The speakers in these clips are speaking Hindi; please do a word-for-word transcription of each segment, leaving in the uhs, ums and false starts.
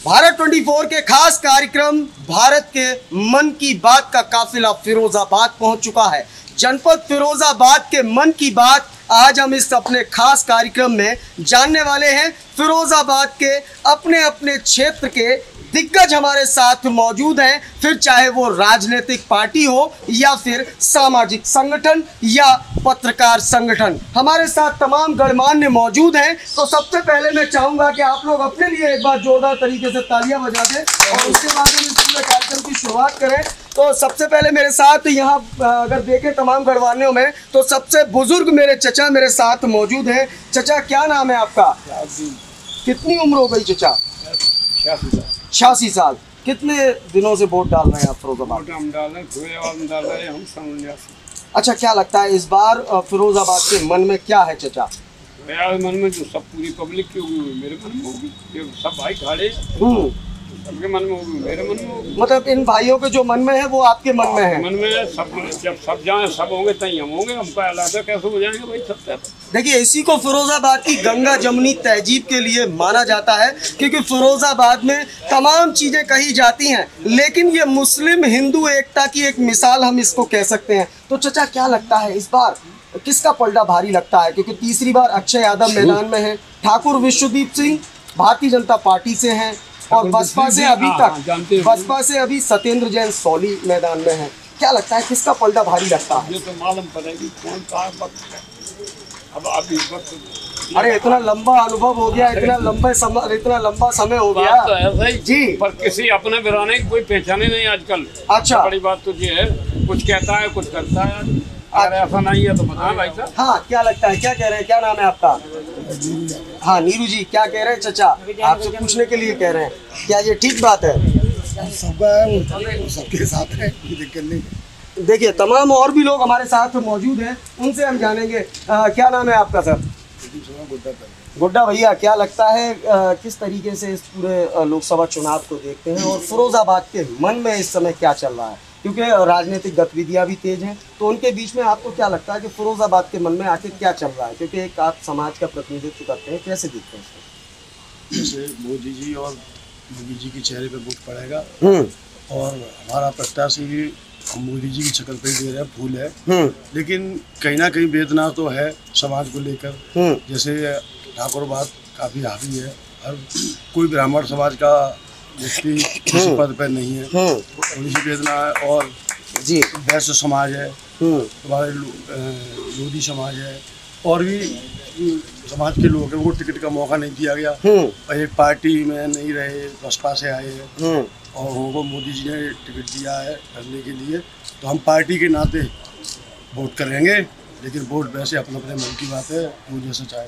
भारत चौबीस के खास कार्यक्रम भारत के मन की बात का काफिला फिरोजाबाद पहुंच चुका है। जनपद फिरोजाबाद के मन की बात आज हम इस अपने खास कार्यक्रम में जानने वाले हैं। फिरोजाबाद के अपने अपने क्षेत्र के दिग्गज हमारे साथ मौजूद हैं, फिर चाहे वो राजनीतिक पार्टी हो या फिर सामाजिक संगठन या पत्रकार संगठन, हमारे साथ तमाम गणमान्य मौजूद हैं। तो सबसे पहले मैं चाहूंगा कि आप लोग अपने लिए एक बार जोरदार तरीके से तालियां बजा दें और उसके बाद हम इस पूरे कार्यक्रम की शुरुआत करें। तो सबसे पहले मेरे साथ यहाँ अगर देखें तमाम गणमान्यों में तो सबसे बुजुर्ग मेरे चचा मेरे साथ मौजूद हैं। चचा, क्या नाम है आपका? कितनी उम्र हो गई चचा? छियासी साल। कितने दिनों से वोट डाल रहे हैं आप फिरोजाबाद? हम डाल रहे हैं हम हम अच्छा, क्या लगता है इस बार फिरोजाबाद के मन में क्या है चचा? मेरे मन में जो सब पूरी पब्लिक की होगी मेरे मन में होगी, ये सब भाई खड़े सबके मन में होगी, मेरे मन में होगी। मतलब इन भाइयों के जो मन में है वो आपके मन में है? मन में है सब। जब सब जाए सब होंगे तभी हम होंगे, हमको अलग कैसे हो जाएंगे भाई सब। देखिए, इसी को फिरोजाबाद की गंगा जमुनी तहजीब के लिए माना जाता है, क्योंकि फिरोजाबाद में तमाम चीजें कही जाती हैं, लेकिन ये मुस्लिम हिंदू एकता की एक मिसाल हम इसको कह सकते हैं। तो चचा, क्या लगता है इस बार किसका पलड़ा भारी लगता है? क्योंकि तीसरी बार अक्षय यादव मैदान में है, ठाकुर विश्वदीप सिंह भारतीय जनता पार्टी से हैं और बसपा से अभी तक बसपा से अभी सत्येंद्र जैन सौली मैदान में है। क्या लगता है किसका पलड़ा भारी लगता है? ये तो मालूम पड़ेगी कौन सा अब अभी वक्त। अरे इतना लंबा अनुभव हो गया, इतना लंबा समय इतना लंबा समय हो गया तो ऐसा ही जी, पर किसी अपने बिराने की कोई पहचाने नहीं आजकल। अच्छा, बड़ी बात तो ये है, कुछ कहता है कुछ करता है, अगर ऐसा नहीं है तो बता भाई साहब। हाँ, क्या लगता है, क्या कह रहे हैं? क्या नाम है आपका? हाँ नीरू जी, क्या कह रहे हैं चचा? आपसे पूछने के लिए कह रहे हैं, क्या ये ठीक बात है? सबके साथ है, कोई दिक्कत नहीं। देखिए, तमाम और भी लोग हमारे साथ मौजूद हैं, उनसे हम जानेंगे। आ, क्या नाम है आपका सर? गुड्डा भैया, क्या लगता है आ, किस तरीके से इस पूरे लोकसभा चुनाव को देखते हैं और फिरोजाबाद के मन में इस समय क्या चल रहा है? क्योंकि राजनीतिक गतिविधियां भी तेज हैं, तो उनके बीच में आपको क्या लगता है कि फिरोजाबाद के मन में आखिर क्या चल रहा है? क्योंकि एक आप समाज का प्रतिनिधित्व करते हैं, कैसे दिखते हैं? जैसे मोदी जी और योगी जी के चेहरे पे वोट पड़ेगा और हमारा प्रत्याशी भी मोदी जी की शक्ल पे दे रहे हैं, फूल है, लेकिन कहीं ना कहीं वेदना तो है समाज को लेकर। जैसे ठाकुरवाद काफी हावी है, हर कोई ब्राह्मण समाज का व्यक्ति किसी पद पर नहीं है, थोड़ी सी वेदना है। और जी वैश्य समाज है, हमारे लोधी समाज है, और भी समाज के लोग हैं, उनको टिकट का मौका नहीं दिया गया और एक पार्टी में नहीं रहे, बसपा से आए हैं और उनको मोदी जी ने टिकट दिया है करने के लिए, तो हम पार्टी के नाते वोट करेंगे। लेकिन वोट वैसे अपने अपने मन की बात है, वो जैसे चाहे।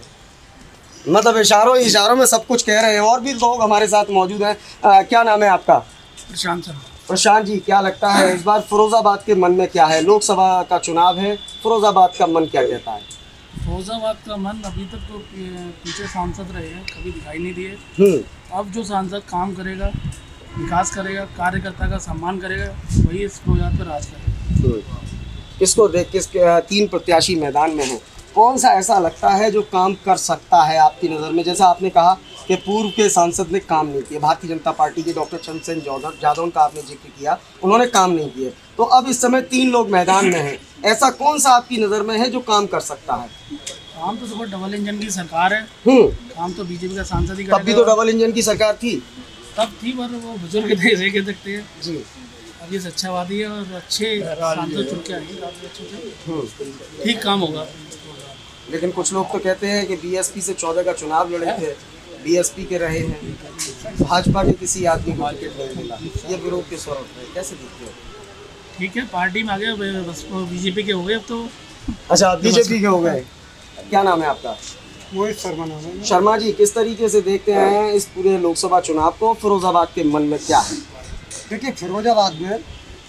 मतलब इशारों इशारों में सब कुछ कह रहे हैं। और भी लोग हमारे साथ मौजूद हैं। आ, क्या नाम है आपका? प्रशांत सर। प्रशांत जी, क्या लगता है इस बार फिरोजाबाद के मन में क्या है? लोकसभा का चुनाव है, फिरोजाबाद का मन क्या कहता है? फिरोजाबाद का मन अभी तक तो पीछे सांसद रहे हैं, कभी दिखाई नहीं दिए। अब जो सांसद काम करेगा, विकास करेगा, कार्यकर्ता का सम्मान करेगा, वही इस फिरोजाबाद पर राज करेगा। इसको देख के इसके तीन प्रत्याशी मैदान में हैं, कौन सा ऐसा लगता है जो काम कर सकता है आपकी नज़र में? जैसा आपने कहा कि पूर्व के सांसद ने काम नहीं किए, भारतीय जनता पार्टी के डॉक्टर चंद्रसेन जादव का आपने जिक्र किया, उन्होंने काम नहीं किए, तो अब इस समय तीन लोग मैदान में हैं, ऐसा कौन सा आपकी नज़र में है जो काम कर सकता है? काम तो सुबह डबल इंजन की सरकार है, काम तो बीजेपी का सांसद ही करेगा। तब भी तो डबल इंजन की सरकार थी। तब थी, पर वो बुजुर्ग थे, इसे कह सकते हैं जी। अभी अच्छावादी है और अच्छे सांसद चुन के आएंगे, काफी अच्छे से ठीक काम होगा। लेकिन कुछ लोग तो कहते हैं कि बीएसपी से चौदह का चुनाव लड़े थे, बीएसपी के रहे हैं, भाजपा के किसी आदमी को टिकट नहीं मिला, ये विरोध के स्वर उठ रहे हैं, कैसे दिखते हो? ठीक है, पार्टी में आ गए, बस बीजेपी के हो गए अब तो। अच्छा, बीजेपी के हो गए। क्या नाम है आपका? मोहित शर्मा नाम है। शर्मा जी, किस तरीके से देखते हैं इस पूरे लोकसभा चुनाव को? फिरोजाबाद के मन में क्या है? देखिए, फिरोजाबाद में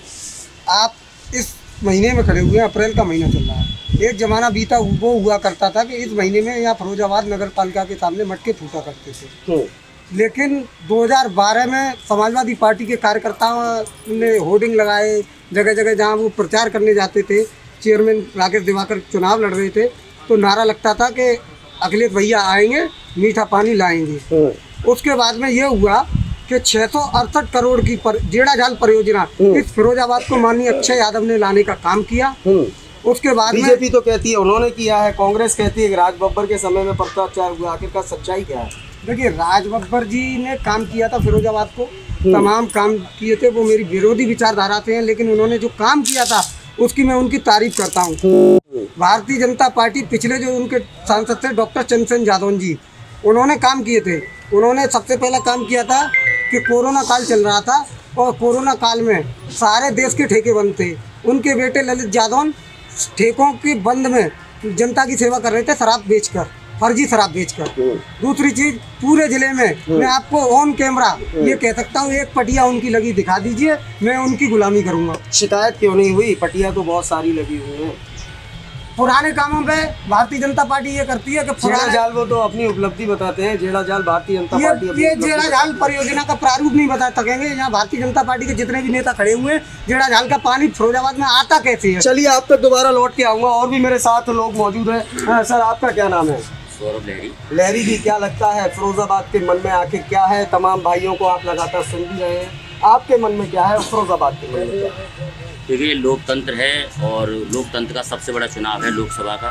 आप इस महीने में खड़े हुए हैं, अप्रैल का महीना चल रहा है। एक जमाना बीता वो हुआ करता था कि इस महीने में यहाँ फिरोजाबाद नगर पालिका के सामने मटके फूटा करते थे, लेकिन दो हज़ार बारह में समाजवादी पार्टी के कार्यकर्ताओं ने होर्डिंग लगाए जगह जगह, जहाँ वो प्रचार करने जाते थे, चेयरमैन राकेश दिवाकर चुनाव लड़ रहे थे, तो नारा लगता था कि अखिलेश भैया आएंगे, मीठा पानी लाएंगे। उसके बाद में ये हुआ कि छह सौ अड़सठ करोड़ की पर, जेड़ा जाल परियोजना इस फिरोजाबाद को माननीय अक्षय यादव ने लाने का काम किया। उसके बाद बीजेपी तो कहती है उन्होंने किया है, कांग्रेस कहती है कि राज बब्बर के समय में भ्रष्टाचार हुआ। आखिरकार सच्चाई क्या है? देखिए, राज बब्बर जी ने काम किया था फिरोजाबाद को, तमाम काम किए थे। वो मेरी विरोधी विचारधारा थे, लेकिन उन्होंने जो काम किया था उसकी मैं उनकी तारीफ करता हूँ। भारतीय जनता पार्टी पिछले जो उनके सांसद थे डॉक्टर चंद्रसेन जादौन जी, उन्होंने काम किए थे। उन्होंने सबसे पहला काम किया था कि कोरोना काल चल रहा था और कोरोना काल में सारे देश के ठेके बंद थे। उनके बेटे ललित जादौन ठेकों के बंद में जनता की सेवा कर रहे थे, शराब बेचकर, फर्जी शराब बेचकर। दूसरी चीज, पूरे जिले में मैं आपको ऑन कैमरा ये कह सकता हूँ, एक पटिया उनकी लगी दिखा दीजिए, मैं उनकी गुलामी करूँगा। शिकायत क्यों नहीं हुई? पटिया तो बहुत सारी लगी हुई है। पुराने कामों पे भारतीय जनता पार्टी ये करती है कि जेड़ा जाल वो तो अपनी उपलब्धि बताते हैं। जेड़ा जाल भारतीय जनता ये, पार्टी ये जेड़ा जाल परियोजना का प्रारूप नहीं बता सकेंगे। यहाँ भारतीय जनता पार्टी के जितने भी नेता खड़े हुए हैं, जेड़ा जाल का पानी फिरोजाबाद में आता कैसे है? चलिए, आप तक दोबारा लौट के आऊंगा। और भी मेरे साथ लोग मौजूद हैं। सर, आपका क्या नाम है? सौरभ लहरी। लहरी जी, क्या लगता है फिरोजाबाद के मन में आके क्या है? तमाम भाइयों को आप लगातार सुन भी रहे हैं, आपके मन में क्या है? फिरोजाबाद के मन में क्या है? देखिए, लोकतंत्र है और लोकतंत्र का सबसे बड़ा चुनाव है लोकसभा का।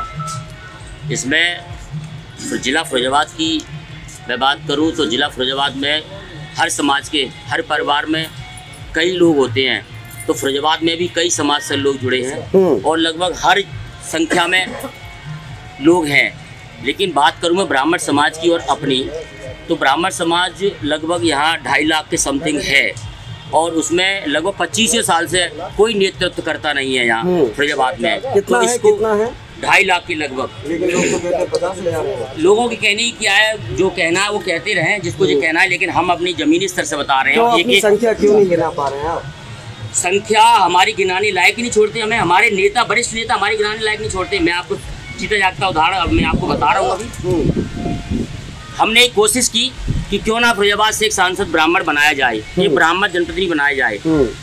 इसमें जिला फिरोजाबाद की मैं बात करूं तो जिला फिरोजाबाद में हर समाज के, हर परिवार में कई लोग होते हैं। तो फिरोजाबाद में भी कई समाज से लोग जुड़े हैं और लगभग हर संख्या में लोग हैं। लेकिन बात करूं मैं ब्राह्मण समाज की और अपनी, तो ब्राह्मण समाज लगभग यहाँ ढाई लाख के समथिंग है और उसमें लगभग पच्चीस साल से कोई नेतृत्व करता नहीं है यहाँ फिरोजाबाद में। कितना तो है? इसको कितना है? ढाई लाख के लगभग। लेकिन लोग तो कहते हैं पचास हजार है। लोगों की कहने की क्या है, जो कहना है वो कहते रहे, जिसको जो कहना है। लेकिन हम अपनी जमीनी स्तर से बता रहे हैं। तो एक अपनी एक संख्या क्यों नहीं गिना पा रहे हैं आप? संख्या हमारी गिनाने लायक ही नहीं छोड़ते हमें। हमारे नेता, वरिष्ठ नेता हमारी गिनाने लायक नहीं छोड़ते। मैं आपको सीधा जागता उदाहरण अब मैं आपको बता रहा हूँ। अभी हमने एक कोशिश की कि क्यों ना फिरोजाबाद से एक सांसद ब्राह्मण बनाया जाए, एक ब्राह्मण जनप्रतिनिधि बनाया जाए।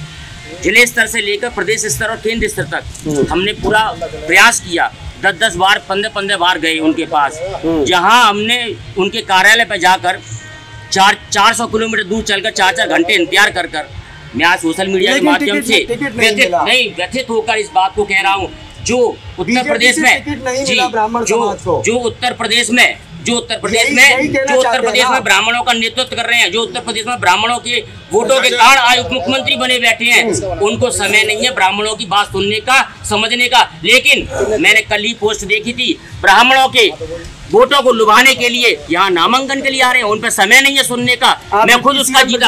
जिले स्तर से लेकर प्रदेश स्तर और केंद्र स्तर तक हमने पूरा प्रयास किया। दस दस बार, पंद्रह पंद्रह बार गए उनके पास, जहां हमने उनके कार्यालय पर जाकर चार चार सौ किलोमीटर दूर चलकर चार चार घंटे इंतजार कर कर मैं आज सोशल मीडिया के माध्यम से व्यथित नहीं व्यथित होकर इस बात को कह रहा हूँ। जो उत्तर प्रदेश में जी, जो जो उत्तर प्रदेश में जो उत्तर प्रदेश में जो उत्तर प्रदेश में ब्राह्मणों का नेतृत्व कर रहे हैं, जो उत्तर प्रदेश में ब्राह्मणों के वोटों के कारण आज उप मुख्यमंत्री बने बैठे हैं, उनको समय नहीं है ब्राह्मणों की बात सुनने का, समझने का। लेकिन मैंने कल ही पोस्ट देखी थी, ब्राह्मणों के वोटों को लुभाने के लिए यहाँ नामांकन के लिए आ रहे हैं, उन पर समय नहीं है सुनने का। मैं खुद उसका जीता,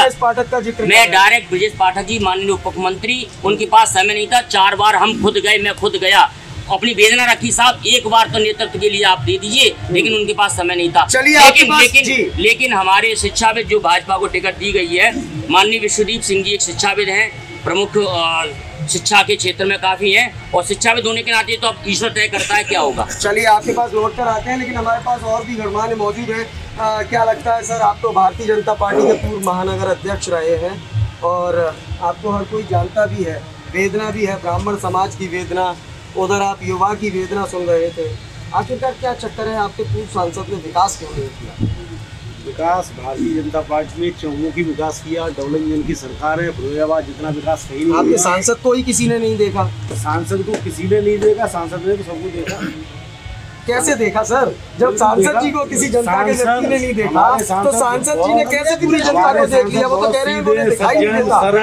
मैं डायरेक्ट ब्रजेश पाठक जी माननीय उप मुख्यमंत्री, उनके पास समय नहीं था। चार बार हम खुद गए, मैं खुद गया, अपनी वेदना रखी, साहब एक बार तो नेतृत्व के लिए आप दे दीजिए, लेकिन उनके पास समय नहीं था। लेकिन लेकिन लेकिन हमारे शिक्षाविद जो भाजपा को टिकट दी गई है, माननीय विश्वदीप सिंह जी एक शिक्षाविद हैं, प्रमुख शिक्षा के क्षेत्र में काफी हैं, और शिक्षाविद होने के नाते तो अब ईश्वर तय करता है क्या होगा। चलिए, आपके पास लौट कर आते हैं, लेकिन हमारे पास और भी गणमान्य मौजूद है। आ, क्या लगता है सर, आप तो भारतीय जनता पार्टी के पूर्व महानगर अध्यक्ष रहे हैं और आपको हर कोई जानता भी है, वेदना भी है, ब्राह्मण समाज की वेदना, उधर आप युवा की वेदना सुन रहे थे। आखिरकार क्या चक्कर है, आपके पूर्व सांसद ने विकास क्यों नहीं किया? विकास भारतीय जनता पार्टी ने चौमुखी विकास किया, डबल इंजन की सरकार है, फिरोजाबाद जितना विकास कहीं नहीं। आपके सांसद को ही किसी ने नहीं देखा? सांसद को किसी ने नहीं देखा, सांसद ने तो सबको देखा। कैसे देखा सर? जब सांसद जी को किसी जनता के व्यक्ति ने नहीं देखा, तो सांसद जी ने कैसे पूरी जनता को देख लिया? वो तो कह रहे हैं उन्होंने दिखाई नहीं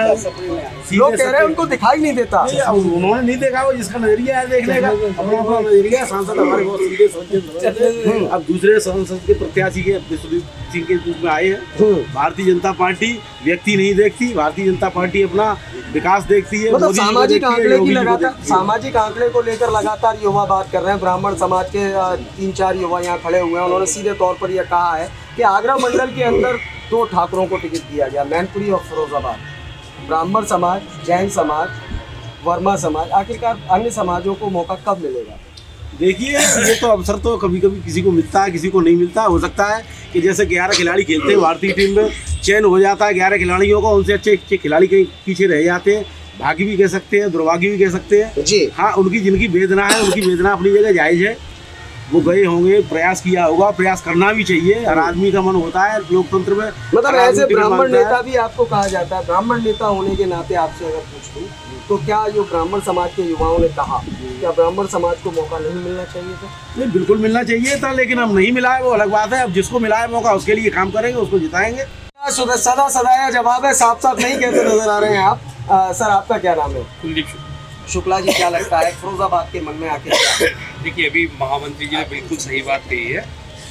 देता, लोग कह रहे हैं उनको दिखाई नहीं देता। उन्होंने नहीं देखा, वो जिसका नजरिया है देखने का, अपना अपना नजरिया। सांसद हमारे बहुत सीधे सोचते, अब दूसरे सांसद के प्रत्याशी के विश्वदीप सिंह के रूप में आए हैं। भारतीय जनता पार्टी व्यक्ति नहीं देखती, भारतीय जनता पार्टी अपना विकास देखती है। मतलब सामाजिक आंकड़े की लगातार सामाजिक आंकड़े को लेकर लगातार युवा बात कर रहे हैं। ब्राह्मण समाज के तीन चार युवा यहाँ खड़े हुए हैं, उन्होंने सीधे तौर पर यह कहा है कि आगरा मंडल के अंदर दो ठाकुरों को टिकट दिया गया, मैनपुरी और फिरोजाबाद। ब्राह्मण समाज, जैन समाज, वर्मा समाज, आखिरकार अन्य समाजों को मौका कब मिलेगा? देखिए, ये तो अवसर तो कभी कभी किसी को मिलता है, किसी को नहीं मिलता। हो सकता है कि जैसे ग्यारह खिलाड़ी खेलते हैं भारतीय टीम में, चयन हो जाता है ग्यारह खिलाड़ियों को, उनसे अच्छे अच्छे खिलाड़ी कहीं पीछे रह जाते हैं। भाग्य भी कह सकते हैं, दुर्भाग्य भी कह सकते हैं जी। हाँ, उनकी जिनकी वेदना है, उनकी वेदना अपनी जगह जायज़ है। वो गए होंगे, प्रयास किया होगा, प्रयास करना भी चाहिए, हर आदमी का मन होता है लोकतंत्र में। मतलब ऐसे ब्राह्मण नेता भी आपको कहा जाता है, ब्राह्मण नेता होने के नाते आपसे अगर पूछूं तो क्या जो ब्राह्मण समाज के युवाओं ने कहा, क्या ब्राह्मण समाज को मौका नहीं मिलना चाहिए था? नहीं, बिल्कुल मिलना चाहिए था, लेकिन अब नहीं मिला है, वो अलग बात है। अब जिसको मिला है मौका उसके लिए काम करेंगे, उसको जिताएंगे। सदा सदाया जवाब है, साफ साफ नहीं कहते नजर आ रहे हैं आप। आ, सर आपका क्या नाम है? कुलदीप शुक्ला जी, क्या लगता है फिरोजाबाद के मन में आखिर क्या? देखिए, अभी महामंत्री जी ने बिल्कुल सही बात कही है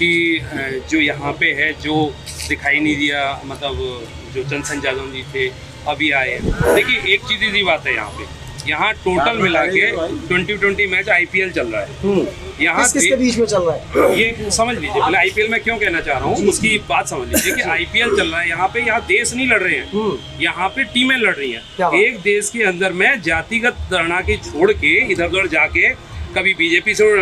कि जो यहाँ पे है, जो दिखाई नहीं दिया, मतलब जो चंदन यादव जी थे अभी आए। देखिए, एक चीज़ ही बात है, यहाँ पे यहाँ टोटल मिला के ट्वेंटी ट्वेंटी मैच आईपीएल चल रहा है। यहाँ किस किसके बीच में चल रहा है ये समझ लीजिए। पहले आईपीएल में क्यों कहना चाह रहा हूँ उसकी बात समझ लीजिए कि आईपीएल चल रहा है, यहाँ पे यहाँ देश नहीं लड़ रहे हैं, यहाँ पे टीमें लड़ रही हैं। एक देश के अंदर में जातिगत धारणा की छोड़ के इधर उधर जाके कभी बीजेपी से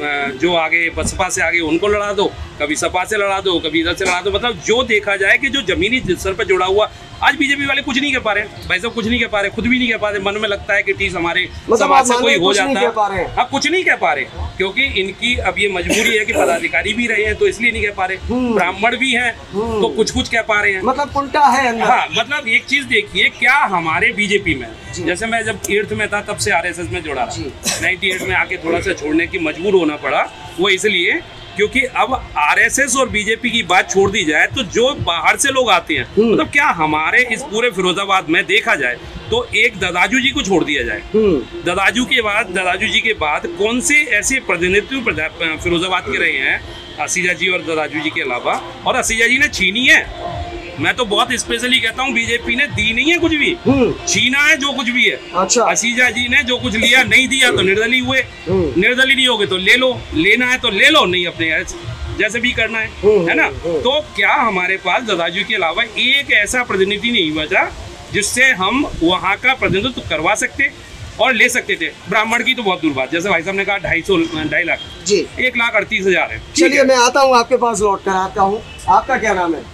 जो आगे बसपा से आगे उनको लड़ा दो, कभी सपा से लड़ा दो, कभी इधर से लड़ा दो। मतलब जो देखा जाए कि जो जमीनी स्तर पर जुड़ा हुआ, आज बीजेपी वाले कुछ नहीं कर पा रहे, भाई साहब कुछ नहीं कह पा रहे, खुद भी नहीं कह पा रहे। मन में लगता है कि ठीक हमारे समाज से कोई हो जाता है, अब कुछ नहीं कह पा रहे क्योंकि इनकी अब ये मजबूरी है कि पदाधिकारी भी रहे हैं तो इसलिए नहीं कह पा रहे, ब्राह्मण भी हैं तो कुछ कुछ कह पा रहे हैं, मतलब उल्टा है। हाँ, मतलब एक चीज देखिए, क्या हमारे बीजेपी में, जैसे मैं जब एट्थ में था तब से आरएसएस में जुड़ा रहा, नाइन्टी एट में आके थोड़ा सा छोड़ने की मजबूर होना पड़ा, वो इसलिए क्योंकि अब आरएसएस और बीजेपी की बात छोड़ दी जाए तो जो बाहर से लोग आते हैं, मतलब क्या हमारे इस पूरे फिरोजाबाद में देखा जाए तो एक ददाजू जी को छोड़ दिया जाए, ददाजू के बाद ददाजू जी के बाद कौन से ऐसे प्रतिनिधित्व फिरोजाबाद के रहे हैं, असीजा जी और ददाजू जी के अलावा, और असीजा जी ने छीनी है। मैं तो बहुत स्पेशली कहता हूँ, बीजेपी ने दी नहीं है कुछ भी, छीना है जो कुछ भी है। अच्छा। असीजा जी ने जो कुछ लिया, नहीं दिया तो निर्दलीय हुए, निर्दलीय नहीं होगे तो ले लो, लेना है तो ले लो, नहीं अपने जैसे भी करना है, है ना। तो क्या हमारे पास ददाजू के अलावा एक ऐसा प्रतिनिधि नहीं बचा जिससे हम वहाँ का प्रतिनिधित्व करवा सकते और ले सकते थे? ब्राह्मण की तो बहुत दूर बात, जैसे भाई साहब ने कहा ढाई सौ ढाई लाख जी, एक लाख अड़तीस हजार है। चलिए मैं आता हूँ आपके पास, लौट कर आता हूँ। आपका क्या नाम है?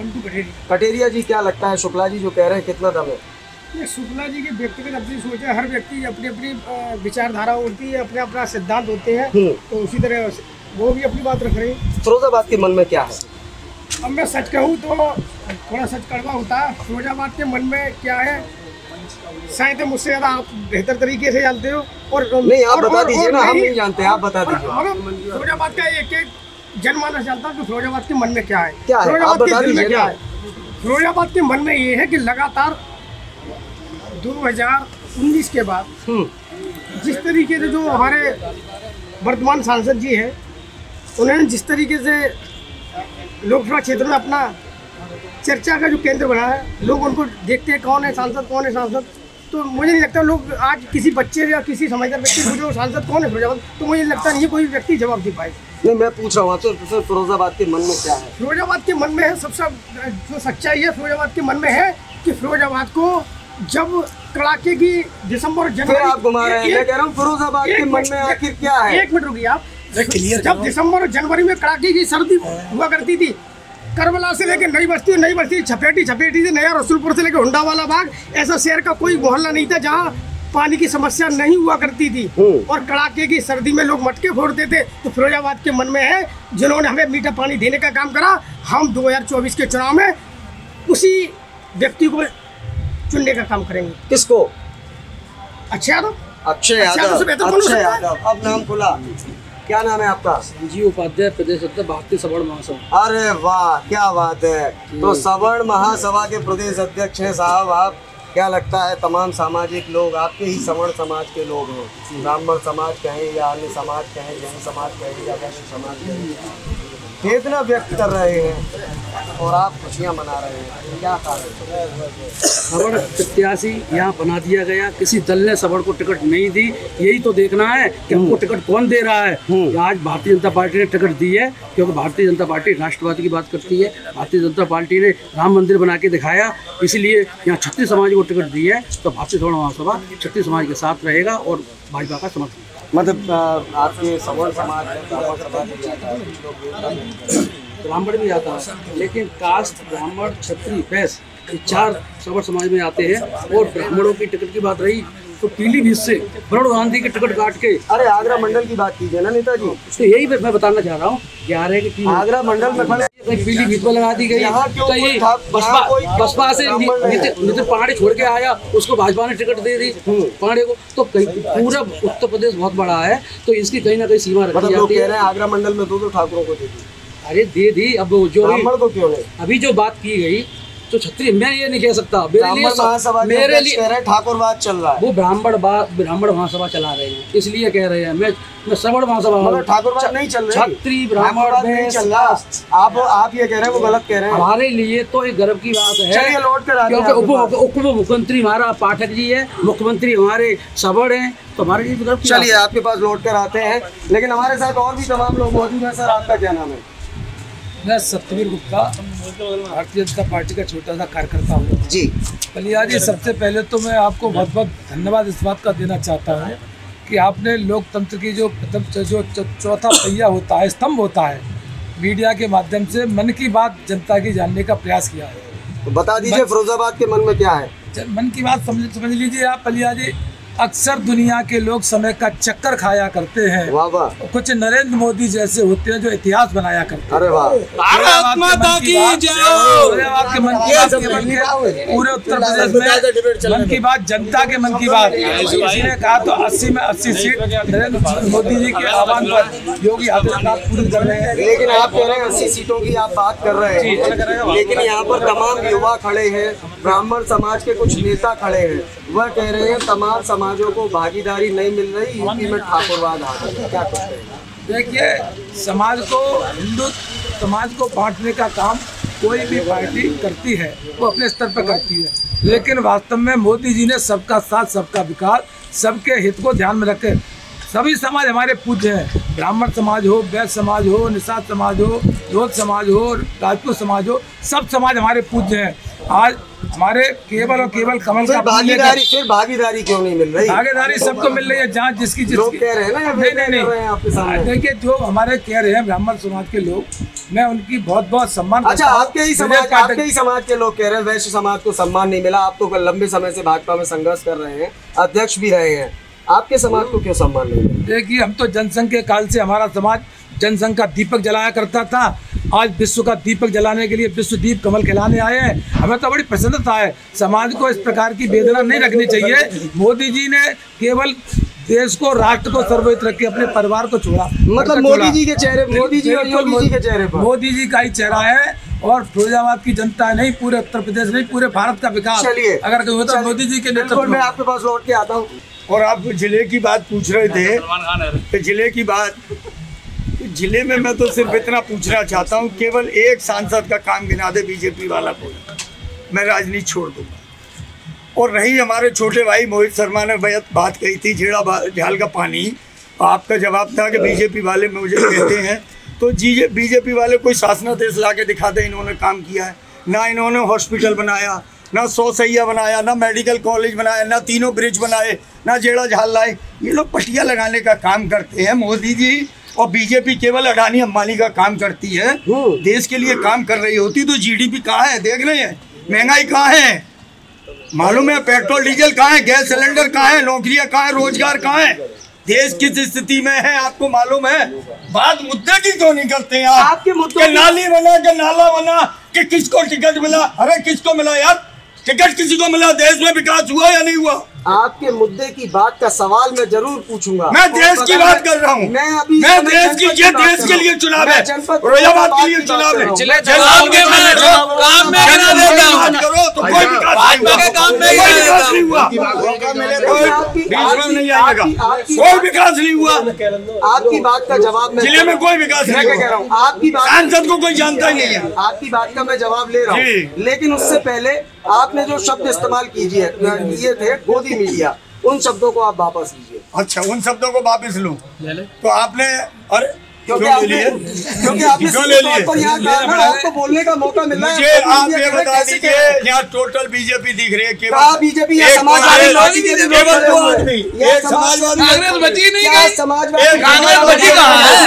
कटेरिया जी, क्या लगता है शुक्ला जी जो कह रहे हैं कितना दम है? ये शुक्ला जी की व्यक्तिगत अपनी सोच है, हर व्यक्ति अपनी अपनी विचारधारा होती है, अपने अपना सिद्धांत होते हैं, तो उसी तरह वो भी अपनी बात रख रहे हैं। फिरोजाबाद के मन में क्या है? अब मैं सच कहूँ तो थोड़ा सच कड़वा होता है। फिरोजाबाद के मन में क्या है शायद मुझसे ज़्यादा आप बेहतर तरीके से जानते हो, और नहीं आप बता दीजिए ना, हम नहीं जानते, आप बता दीजिए। फिरोजाबाद का एक एक जनमानस जानता है कि फिरोजाबाद के मन में क्या है, क्या है? आप बता दीजिए क्या है? फिरोजाबाद के मन में ये है कि लगातार दो हज़ार उन्नीस के बाद जिस तरीके से जो हमारे वर्तमान सांसद जी हैं, उन्होंने जिस तरीके से लोकसभा क्षेत्र में अपना चर्चा का जो केंद्र बना है, लोग उनको देखते हैं कौन है सांसद, कौन है सांसद। तो मुझे नहीं लगता लोग आज किसी बच्चे या किसी समझदार व्यक्ति पूछो सांसद कौन है फिरोजाबाद, तो मुझे लगता नहीं कोई व्यक्ति जवाब दे पाए। नहीं मैं पूछ रहा हूँ आपसे, तो फिरोजाबाद के मन में क्या है? फिरोजाबाद के मन में है, सबसे जो सच्चाई है फिरोजाबाद के मन में है कि फिरोजाबाद को जब कड़ाके की दिसंबर जनवरी, आप घुमा रहे हैं, मैं कह रहा हूँ फिरोजाबाद के मन में आखिर क्या है? एक मिनट रुकिए आप। जब दिसंबर और जनवरी में कड़ाके की सर्दी हुआ करती थी, करबला से लेकर नई बस्ती, नई बस्ती छपेटी, छपेटी से नया रसूलपुर से लेकर हुंडा वाला बाग, ऐसा शहर का कोई मोहल्ला नहीं था जहाँ पानी की समस्या नहीं हुआ करती थी, और कड़ाके की सर्दी में लोग मटके फोड़ते थे। तो फिरोजाबाद के मन में है, जिन्होंने हमें मीठा पानी देने का काम करा, हम दो हज़ार चौबीस के चुनाव में उसी व्यक्ति को चुनने का काम करेंगे। किसको? अक्षय यादव। अक्षय यादव, अक्षय यादव। अब नाम खुला, क्या नाम है आपका? संजीव उपाध्याय, प्रदेश अध्यक्ष भारतीय सवर्ण महासभा। अरे वाह, क्या बात है। तो सवर्ण महासभा के प्रदेश अध्यक्ष हैं साहब आप। क्या लगता है तमाम सामाजिक लोग आपके ही सवर्ण समाज के लोग हैं, ब्राह्मण समाज कहें या अन्य समाज कहें, जैन समाज कहें या वैश्य समाज कहें, वेदना व्यक्त कर रहे हैं और आप खुशियाँ मना रहे हैं, क्या कारण? सवर्ण प्रत्याशी यहाँ बना दिया गया, किसी दल ने सवर्ण को टिकट नहीं दी। यही तो देखना है कि हमको टिकट कौन दे रहा है। आज भारतीय जनता पार्टी ने टिकट दी है, क्योंकि भारतीय जनता पार्टी राष्ट्रवाद की बात करती है। भारतीय जनता पार्टी ने राम मंदिर बना के दिखाया, इसलिए यहाँ छत्तीस समाज को टिकट दी है। तो भारतीय सवर्ण महासभा छत्तीस समाज के साथ रहेगा और भाजपा का समर्थन। मतलब आपके सवर्ण समाज ब्राह्मण भी आता है, लेकिन कास्ट, ब्राह्मण, क्षत्रिय, वैश्य, ये चार सवर्ण समाज में आते हैं। और ब्राह्मणों की टिकट की बात रही तो पीलीभीत से वरुण गांधी के टिकट काट के, अरे आगरा मंडल की बात कीजिए ना नेताजी। तो यही मैं बताना चाह रहा हूँ, ग्यारह की टीम आगरा मंडल में खड़े कहीं पीलीभीत में लगा दी गई, कहीं बसपा बसपा से नितिन पांडे छोड़ के आया, उसको भाजपा ने टिकट दे दी पांडे को। तो कहीं पूरा उत्तर प्रदेश बहुत बड़ा है, तो इसकी कहीं ना कहीं सीमा रखी जाती है। आगरा मंडल में दो दो ठाकुरों को दे दी। अरे दे दी, अब जो को क्यों नहीं? अभी जो बात की गई तो छत्री मैं ये नहीं कह सकता, मेरे लिए मेरे लिए ठाकुरवाद चल रहा है, वो ब्राह्मण बात ब्राह्मण महासभा चला रहे हैं, इसलिए कह रहे हैं। मैं मैं श्रवण महासभा, ठाकुरवाद नहीं चल रही, छत्री ब्राह्मण नहीं चल रहा। आप आप ये कह रहे हैं, वो गलत कह रहे हैं। हमारे लिए तो एक गर्व की बात है, चलिए लौट कर क्योंकि उप उप मुख्यमंत्री हमारा पाठक जी है, मुख्यमंत्री हमारे सबड़ हैं, तो हमारे लिए गर्व की। चलिए आपके पास लौट कर आते हैं, लेकिन हमारे साथ और भी तमाम लोग मौजूद हैं। सर आपका क्या नाम है? मैं सत्यवीर गुप्ता, भारतीय जनता पार्टी का छोटा सा कार्यकर्ता हूँ जी। बलिया जी, सबसे पहले तो मैं आपको बहुत बहुत धन्यवाद इस बात का देना चाहता हूँ कि आपने लोकतंत्र की जो प्रथम जो चौथा पहिया होता है, स्तंभ होता है, मीडिया के माध्यम से मन की बात जनता की जानने का प्रयास किया है। तो बता दीजिए फिरोजाबाद के मन में क्या है? मन की बात समझ समझ लीजिए आप बलिया जी, अक्सर दुनिया के लोग समय का चक्कर खाया करते हैं, वाह वाह। कुछ नरेंद्र मोदी जैसे होते हैं जो इतिहास बनाया करते हैं। अरे वाह, भारत माता की जय। के मन की बात पूरे उत्तर प्रदेश में मन की बात, जनता के मन की बात, किसी ने कहा तो अस्सी में अस्सी सीट नरेंद्र मोदी जी के आह्वान पर योगी आदित्यनाथ पूरी कर रहे हैं। लेकिन आप कह रहे हैं अस्सी सीटों की आप बात कर रहे हैं, लेकिन यहाँ पर तमाम युवा खड़े हैं, ब्राह्मण समाज के कुछ नेता खड़े हैं, वह कह रहे हैं तमाम समाजों को भागीदारी नहीं मिल रही, यूपी में ठाकुरवाद आ गया है। क्या कहते हैं? देखिए, समाज को हिंदू समाज को बांटने का काम कोई भी पार्टी करती है, वो अपने स्तर पर करती है, लेकिन वास्तव में मोदी जी ने सबका साथ, सबका विकास, सबके हित को ध्यान में रखे सभी समाज हमारे पूज्य हैं, ब्राह्मण समाज हो, वैश्य समाज हो, निषाद समाज हो, योध समाज हो, राजपूत समाज हो, सब समाज हमारे पूज्य हैं। आज हमारे केवल और केवल कमल का भागीदारी, फिर भागीदारी क्यों नहीं मिल रही? भागीदारी सबको मिल रही है, जहाँ जिसकी जिसकी लोग कह रहे हैं ना, नहीं नहीं नहीं देखिए, जो हमारे कह रहे हैं ब्राह्मण समाज के लोग, मैं उनकी बहुत बहुत सम्मान। अच्छा, आपके ही समाज आपके ही समाज के लोग कह रहे हैं वैश्य समाज को सम्मान नहीं मिला। आप तो लंबे समय से भाजपा में संघर्ष कर रहे हैं, अध्यक्ष भी रहे हैं, आपके समाज को क्यों सम्मान नहीं मिला? देखिए, हम तो जनसंघ के काल से हमारा समाज जनसंघ का दीपक जलाया करता था, आज विश्व का दीपक जलाने के लिए विश्व दीप कमल खिलाने आए हैं। हमें तो बड़ी प्रसन्नता है। समाज को इस प्रकार की वेदना नहीं रखनी चाहिए। मोदी जी ने केवल देश को, राष्ट्र को सर्वोच्च रख के अपने परिवार को छोड़ा, मतलब मोदी जी के चेहरे, मोदी जी और योगी जी के चेहरे पर मोदी जी का ही चेहरा है, और फिरोजाबाद की जनता नहीं, पूरे उत्तर प्रदेश नहीं, पूरे भारत का विकास चलिए अगर कहीं होता मोदी जी के नेतृत्व में। मैं आपके पास लौट के आता हूँ। और आप जिले की बात पूछ रहे थे, तो जिले की बात, जिले में मैं तो सिर्फ इतना पूछना चाहता हूँ, केवल एक सांसद का काम गिना दे बीजेपी वाला को, मैं राजनीति छोड़ दूंगा। और रही हमारे छोटे भाई मोहित शर्मा ने बात कही थी झेड़ा झाल का पानी, आपका जवाब था कि बीजेपी वाले मुझे कहते हैं, तो जी बीजेपी वाले कोई शासनादेश ला के दिखाते इन्होंने काम किया है? ना इन्होंने हॉस्पिटल बनाया, ना सौ सैया बनाया, ना मेडिकल कॉलेज बनाया, ना तीनों ब्रिज बनाए, ना जेड़ा झाल लाए। ये लोग पटिया लगाने का काम करते हैं मोदी जी, और बीजेपी केवल अडानी अंबानी का काम करती है। देश के लिए काम कर रही होती तो जीडीपी कहाँ है देख रहे हैं, महंगाई कहाँ है मालूम है, पेट्रोल डीजल कहाँ है, गैस सिलेंडर कहाँ है, नौकरियां कहाँ है, रोजगार कहाँ है, देश किस स्थिति में है आपको मालूम है? बात मुद्दे की क्यों नहीं करते हैं आप? आपके मुद्दे नाली बना के नाला बना कि किसको टिकट मिला, अरे किसको मिला यार टिकट, किसी को मिला? देश में विकास हुआ या नहीं हुआ? आपके मुद्दे की बात का सवाल मैं जरूर पूछूंगा। मैं देश की बात कर रहा हूँ, मैं अभी मैं देश की, ये देश के लिए चुनाव है, फिरोजाबाद के लिए चुनाव है। काम में करो तो कोई विकास नहीं हुआ, नहीं आएगा, कोई विकास नहीं हुआ। आपकी बात का जवाब जिले में कोई विकास नहीं कह रहा हूँ, आपकी बात सांसद को कोई जानता ही नहीं है। आपकी बात का मैं जवाब ले रहा हूँ, लेकिन उससे पहले आपने जो शब्द इस्तेमाल कीजिए ये थे गोदी मीडिया, उन शब्दों को आप वापस लीजिए। अच्छा, उन शब्दों को वापस लूं तो आपने, अरे क्योंकि आपने क्योंकि आपने पर यहाँ कहा था, आपको बोलने का मौका मिल रहा है। मुझे आप ये बता दीजिए, यहाँ टोटल बीजेपी दिख रही है, केवल बीजेपी या समाजवादी पार्टी के केवल दो आदमी, ये समाजवादी कांग्रेस बची नहीं क्या समाजवादी कांग्रेस बची कहाँ है?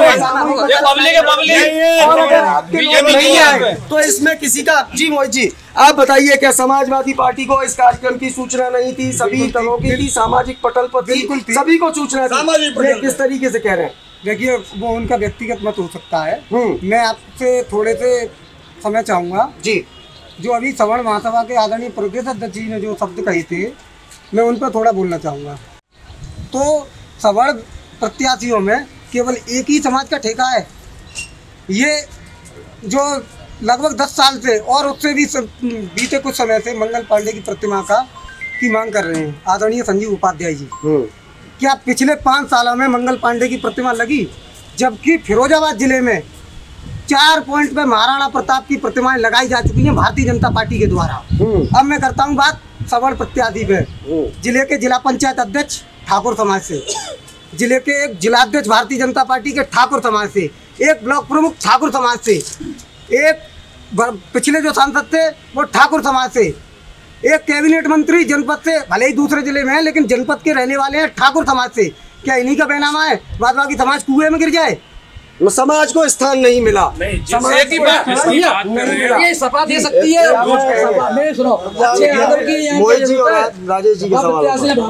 ये पब्लिक है, पब्लिक। और अगर आपके लोग नहीं आए तो इसमें किसी का, जी मोहित जी, आप बताइए, क्या समाजवादी पार्टी को इस कार्यक्रम की सूचना नहीं थी? सभी दलों की थी, सामाजिक पटल पर थी, सभी को सूचना थी। किस तरीके से कह रहे हैं? देखिए, वो उनका व्यक्तिगत मत हो सकता है। मैं आपसे थोड़े से समय चाहूंगा जी। जो अभी सवर्ण महासभा के आदरणीय प्रदेश अध्यक्ष जी ने जो शब्द कहे थे, मैं उन पर थोड़ा बोलना चाहूँगा। तो सवर्ण प्रत्याशियों में केवल एक ही समाज का ठेका है। ये जो लगभग दस साल से और उससे भी बीते कुछ समय से मंगल पांडे की प्रतिमा का की मांग कर रहे हैं आदरणीय संजीव उपाध्याय जी। क्या पिछले पाँच सालों में मंगल पांडे की प्रतिमा लगी, जबकि फिरोजाबाद जिले में चार पॉइंट पे महाराणा प्रताप की प्रतिमाएं लगाई जा चुकी हैं भारतीय जनता पार्टी के द्वारा। अब मैं करता हूं बात सवर्ण प्रत्याशी पे। जिले के जिला पंचायत अध्यक्ष ठाकुर समाज से, जिले के एक जिलाध्यक्ष भारतीय जनता पार्टी के ठाकुर समाज से, एक ब्लॉक प्रमुख ठाकुर समाज से, एक पिछले जो सांसद थे वो ठाकुर समाज से, एक कैबिनेट मंत्री जनपद से, भले ही दूसरे जिले में है लेकिन जनपद के रहने वाले हैं ठाकुर समाज से। क्या इन्हीं का बेनामा है? बाद बाकी समाज कुएं में गिर जाए? समाज को स्थान नहीं मिला। समाज की बात ये सपा दे सकती है। मेरे सुनो, अच्छे आदर की मोहित जी और राजेश जी के सवाल।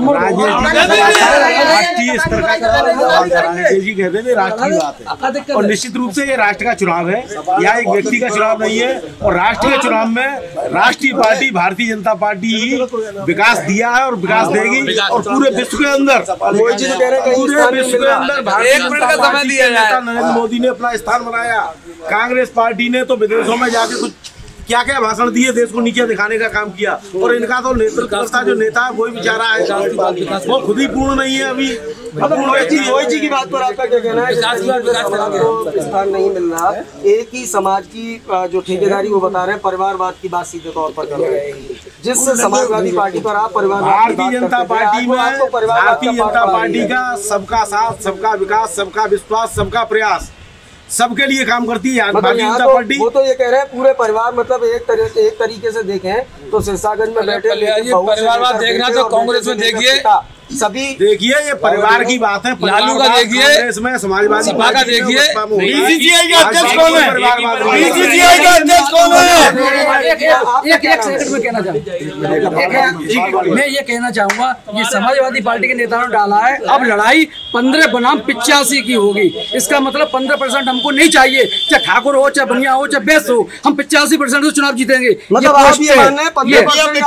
राष्ट्रीय स्तर का सवाल कर रहे हैं जी, कहते थे राष्ट्रीय बात है और निश्चित रूप से ये राष्ट्र का चुनाव है, यहाँ एक व्यक्ति का चुनाव नहीं है। और राष्ट्रीय चुनाव में राष्ट्रीय पार्टी भारतीय जनता पार्टी ही विकास दिया है और विकास देगी। और पूरे विश्व के अंदर मोहित जी कह रहे हैं पूरे विश्व के अंदर भारतीय जनता पार्टी के नेता नरेंद्र मोदी ने अपना स्थान बनाया। कांग्रेस पार्टी ने तो विदेशों में जाके कुछ क्या क्या भाषण दिए, देश को नीचे दिखाने का काम किया। और इनका तो नेतृत्व जो नेता है वही बेचारा है, वो खुद ही पूर्ण नहीं है अभी। मोहित जी की बात पर आपका क्या कहना है? स्थान नहीं मिल रहा, एक ही समाज की जो ठेकेदारी वो बता रहे हैं, परिवारवाद की बात सीधे तौर पर कर रहे हैं। जिस समाजवादी पार्टी पर आप परिवार भारतीय जनता पार्टी में भारतीय जनता पार्टी का सबका साथ, सबका विकास, सबका विश्वास, सबका प्रयास, सबके लिए काम करती है भारतीय जनता तो, पार्टी। वो तो ये कह रहे हैं पूरे परिवार, मतलब एक तरीके एक तरीके से देखें तो सिरसागंज में बैठे परिवार देखना तो कांग्रेस में देखिए, सभी देखिए ये परिवार की बात है। लालू का देखिए, कांग्रेस में समाजवादी सपा का देखिए, बीसीसीआई का अध्यक्ष कौन है? बीसीसीआई का अध्यक्ष कौन है? एक एक सेकंड में कहना चाहूँगा, मैं ये कहना चाहूँगा ये समाजवादी पार्टी के नेताओं ने डाला है, अब लड़ाई पंद्रह बनाम पिचासी की होगी। इसका मतलब पंद्रह परसेंट हमको नहीं चाहिए, चाहे ठाकुर हो, चाहे बनिया हो, चाहे बेस हो, हम पिचासी परसेंट से चुनाव जीतेंगे। मतलब आप ये मान रहे हैं पंद्रह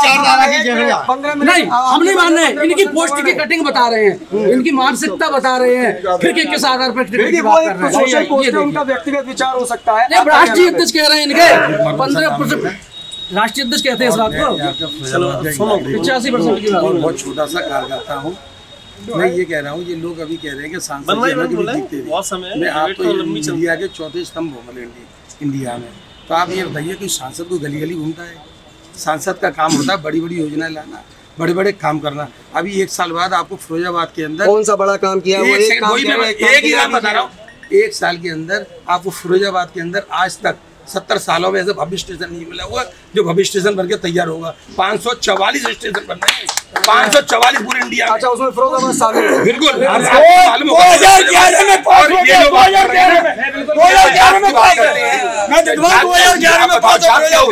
नहीं, हम नहीं मान रहे हैं, इनकी पोस्ट की कटिंग बता रहे हैं, इनकी मानसिकता बता रहे हैं, फिर किस आधार पर उनका व्यक्तिगत विचार हो सकता है। राष्ट्रीय अध्यक्ष कह रहे हैं इनके पंद्रह परसेंट, राष्ट्रीय अध्यक्ष कहते हैं इस बात को, पिचासी परसेंट की बात। बहुत छोटा सा कार्यकर्ता हूँ, मैं ये कह रहा हूँ, ये लोग अभी कह रहे हैं कि सांसद मैं आपको इंडिया के चौथे स्तंभ हो इंडिया में, तो आप ये बताइए कि सांसद को गली गली घूमता है? सांसद का काम होता है बड़ी बड़ी योजनाएं लाना, बड़े बड़े काम करना। अभी एक साल बाद आपको फिरोजाबाद के अंदर कौन सा बड़ा काम किया? एक, एक, काम किया, एक, एक ही काम बता रहा हूँ, एक साल के अंदर आपको फिरोजाबाद के अंदर आज तक सत्तर सालों में ऐसे भव्य स्टेशन नहीं मिला हुआ जो भव्य स्टेशन बन के तैयार होगा। पाँच सौ चौवालीस स्टेशन बन रहे हैं, पाँच सौ चौवालीस पूरे इंडिया में। अच्छा, उसमें फिरोजाबाद शामिल है? बिल्कुल। दो हजार ग्यारह में पास हो गया, दो हजार ग्यारह में दो हजार ग्यारह में पास हो गया, मैं दो हजार ग्यारह में पास हो गया,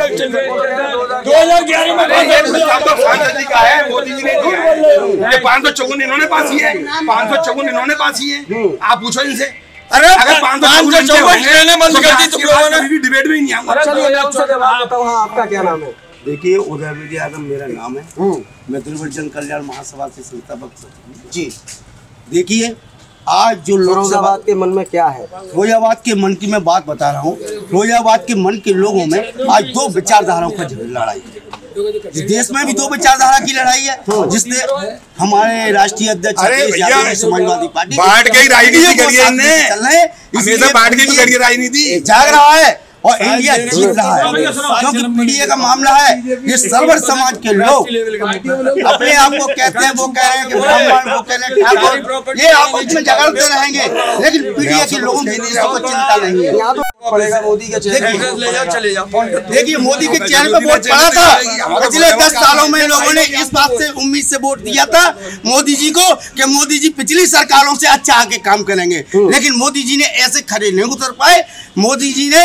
दो हजार ग्यारह में सांसद जी का है, मोदी जी ने दिया है। पाँच सौ चौवन इन्होंने पास किए, पाँच सौ चौवन इन्होंने पास किए। आप पूछो इनसे, अरे अगर पाँच सौ चौवन बंद कर दी तुम लोगों ने, डिबेट में ही नहीं आऊंगा। आपका क्या नाम है? देखिए, उदय विजय यादव मेरा नाम है, मैं त्रिभुवन जन कल्याण महासभा के संस्थापक जी। देखिए, आज जो लोकसभा के मन में क्या है, फिरोजाबाद के मन की मैं बात बता रहा हूँ। फिरोजाबाद के मन के लोगों में आज दो विचारधाराओं का लड़ाई है। इस देश में भी दो विचारधारा की लड़ाई है, जिसने हमारे राष्ट्रीय अध्यक्ष समाजवादी पार्टी बांट के राजनीति करी है, इन्हें बांट के राजनीति जाग रहा है और इंडिया जीत रहा है, क्योंकि पीडीए का मामला है। ये सर्वर समाज के लोग अपने आप को कहते हैं, वो कह रहे हैं कि ब्राह्मण, वो कह रहे हैं ठाकुर, ये आपस में झगड़ते रहेंगे, लेकिन पीडीए के लोगों की को चिंता नहीं है। पड़ेगा मोदी के चेहरे पे, चले जाओ। देखिए, मोदी के चेहरे पे वोट पड़ा था। पिछले दस सालों में लोगों ने इस बात से उम्मीद से वोट दिया था मोदी जी को कि मोदी जी पिछली सरकारों से अच्छा आके काम करेंगे, लेकिन मोदी जी ने ऐसे खड़े नहीं उतर पाए। मोदी जी ने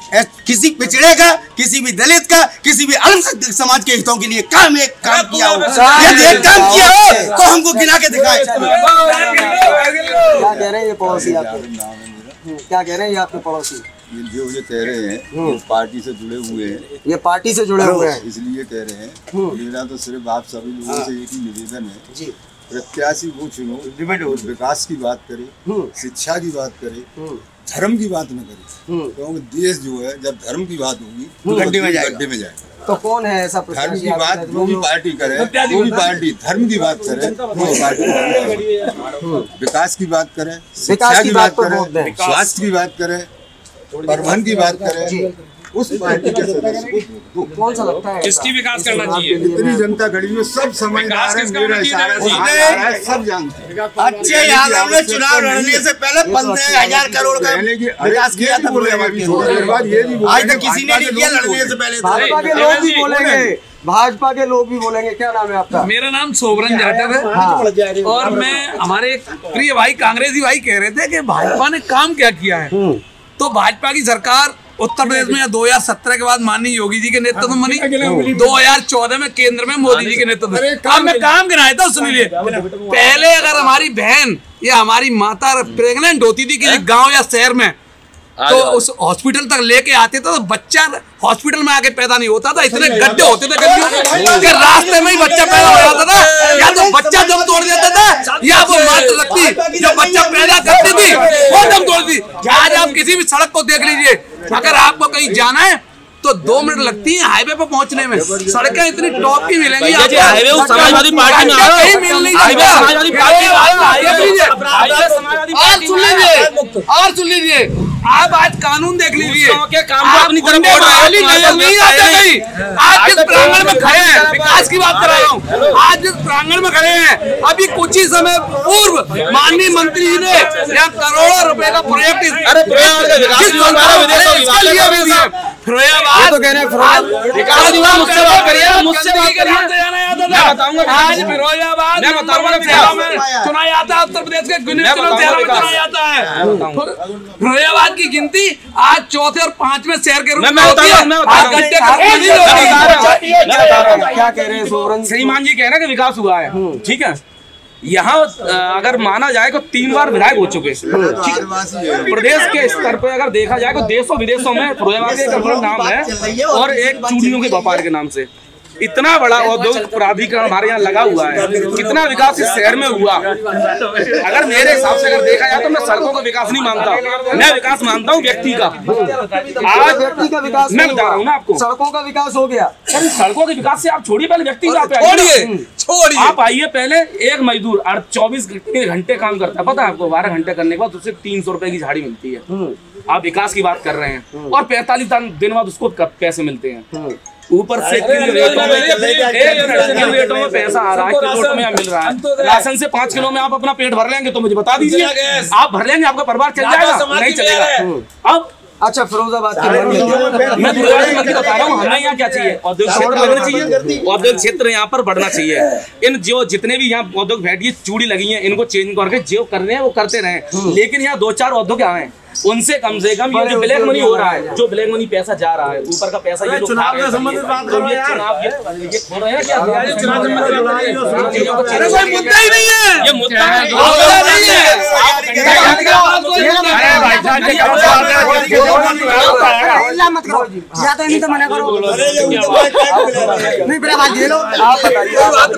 किसी पिछड़े का, किसी भी दलित का, किसी भी अल्पसंख्यक समाज के हितों के लिए काम एक काम किया हो, यदि एक काम किया हो तो हमको गिना के दिखाए। क्या कह रहे हैं ये पड़ोसी आपके, क्या कह रहे हैं ये आपके पड़ोसी? ये जो ये कह रहे हैं ये पार्टी से जुड़े हुए हैं, ये पार्टी से जुड़े हुए हैं इसलिए कह रहे हैं। मेरा तो सिर्फ आप सभी लोगों से एक ही निवेदन है जी, प्रत्याशी वो चुनो विकास की बात करे, शिक्षा की बात करे, धर्म की बात न करे, क्योंकि देश जो है जब धर्म की बात होगी तो गड्ढे में जाएगा, गड्ढे में जाएगा। तो कौन है ऐसा धर्म की बात जो भी पार्टी करे, जो भी पार्टी धर्म की बात करे वो पार्टी, विकास की बात करे, शिक्षा की बात करे, स्वास्थ्य की बात करे, परिवहन की बात करें, उस पार्टी के सदस्य को कौन सा लगता है किसकी विकास करना चाहिए? इतनी जनता खड़ी है, सब समझदार है, मेरा इशारा है, सब जानते हैं। अच्छे यादव ने चुनाव लड़ने से पहले पंद्रह हजार करोड़ का विकास किया था, आज तक किसी ने नहीं किया लड़ने से पहले। भाजपा के लोग भी बोलेंगे, भाजपा के लोग भी बोलेंगे। क्या नाम है आपका? मेरा नाम सोबरन जाटव है। हाँ। और मैं, हमारे प्रिय भाई कांग्रेसी भाई कह रहे थे कि भाजपा ने काम क्या किया है, तो भाजपा की सरकार उत्तर प्रदेश में दो हज़ार सत्रह के बाद माननीय योगी जी के नेतृत्व में बनी, दो हज़ार चौदह में केंद्र में मोदी जी के नेतृत्व में। अब मैं काम गिनाया था सुनिए, पहले अगर हमारी बहन या हमारी माता प्रेग्नेंट होती थी किसी गांव या शहर में, तो उस हॉस्पिटल तक लेके आते थे तो बच्चा हॉस्पिटल में आके पैदा नहीं होता था, इतने गड्ढे होते थे कि रास्ते में ही बच्चा पैदा हो जाता था, या तो बच्चा दम तोड़ देता था या वो मात्र लगती जो बच्चा पैदा करती थी वो दम तोड़ती। आज आप किसी भी सड़क को देख लीजिए, अगर आपको कहीं जाना है तो दो मिनट लगती है हाईवे पे पहुंचने में, सड़कें इतनी टॉप की मिलेंगी आपको, हाईवे समाजवादी पार्टी में कहीं मिल नहीं सकता। और सुन लीजिए, और सुन लीजिए, आप आज कानून देख लीजिए, अपनी तरफ नहीं आते कहीं। आज जिस प्रांगण में खड़े हैं, विकास की बात कर रहा हूँ, आज जिस प्रांगण में खड़े हैं, अभी कुछ ही समय पूर्व माननीय मंत्री जी ने यहाँ करोड़ों रुपए का प्रोजेक्ट तो कह रहे हैं मुझसे बात करिए, मुझसे बात करिए। आज फिरोजाबाद चुना जाता है, उत्तर प्रदेश के गिने चुने शहरों में चुना जाता है। फिरोजाबाद की गिनती आज चौथे और पांचवें शहर के रूप में होती है। क्या कह रहे हैं सोबरन? श्रीमान जी कह रहे हैं कि विकास हुआ है, ठीक है। यहाँ अगर माना जाए तो तीन बार विधायक हो चुके हैं। प्रदेश के स्तर पर अगर देखा जाए तो देशों विदेशों में फिरोजाबाद एक अपना नाम है, और एक चूड़ियों के व्यापार के नाम से इतना बड़ा औद्योगिक प्राधिकरण हमारे यहाँ लगा हुआ है। कितना विकास इस शहर में हुआ, अगर मेरे हिसाब से अगर देखा जाए तो मैं सड़कों का विकास नहीं मानता, मैं विकास मानता हूँ व्यक्ति का। आज व्यक्ति का विकास मैं बता रहा हूँ ना आपको, सड़कों का विकास हो गया। सड़कों के विकास से आप छोड़िए, पहले व्यक्ति का छोड़िए, छोड़िए आप आइए। पहले एक मजदूर चौबीस घंटे काम करता है, पता है आपको, बारह घंटे करने के बाद उससे तीन सौ रुपए की झाड़ी मिलती है। आप विकास की बात कर रहे हैं, और पैंतालीस दिन बाद उसको पैसे मिलते हैं। ऊपर से किन रेटों में किन रेटों में पैसा आ रहा है, किन रेटों में मिल रहा है। राशन से पाँच किलो में आप अपना पेट भर लेंगे तो मुझे बता दीजिए, आप भर लेंगे, आपका परिवार चल जाएगा? नहीं चलेगा। अब अच्छा, फिरोजाबाद की मैं बता रहा हूँ, हमें यहाँ क्या चाहिए, औद्योगिक क्षेत्र लगना चाहिए, औद्योगिक क्षेत्र यहाँ पर बढ़ना चाहिए। इन जो जितने भी यहाँ औद्योगिक फैक्ट्री चूड़ी लगी है, इनको चेंज करके जो कर रहे हैं वो करते रहे, लेकिन यहाँ दो चार औद्योगिक आए हैं, उनसे कम से कम ये जो ब्लैक मनी हो रहा है, जो ब्लैक मनी पैसा जा रहा है, ऊपर का पैसा ये लोग खा रहे हैं, संबंधित बात कर रहे हैं, चुनाव ये ये हो रहे हैं क्या, चुनाव कोई मुद्दा ही नहीं है, ये मुद्दा नहीं है। मत करो जी, या तो नहीं तो मना करो, नहीं मेरा बात ये लो, आप बताइए।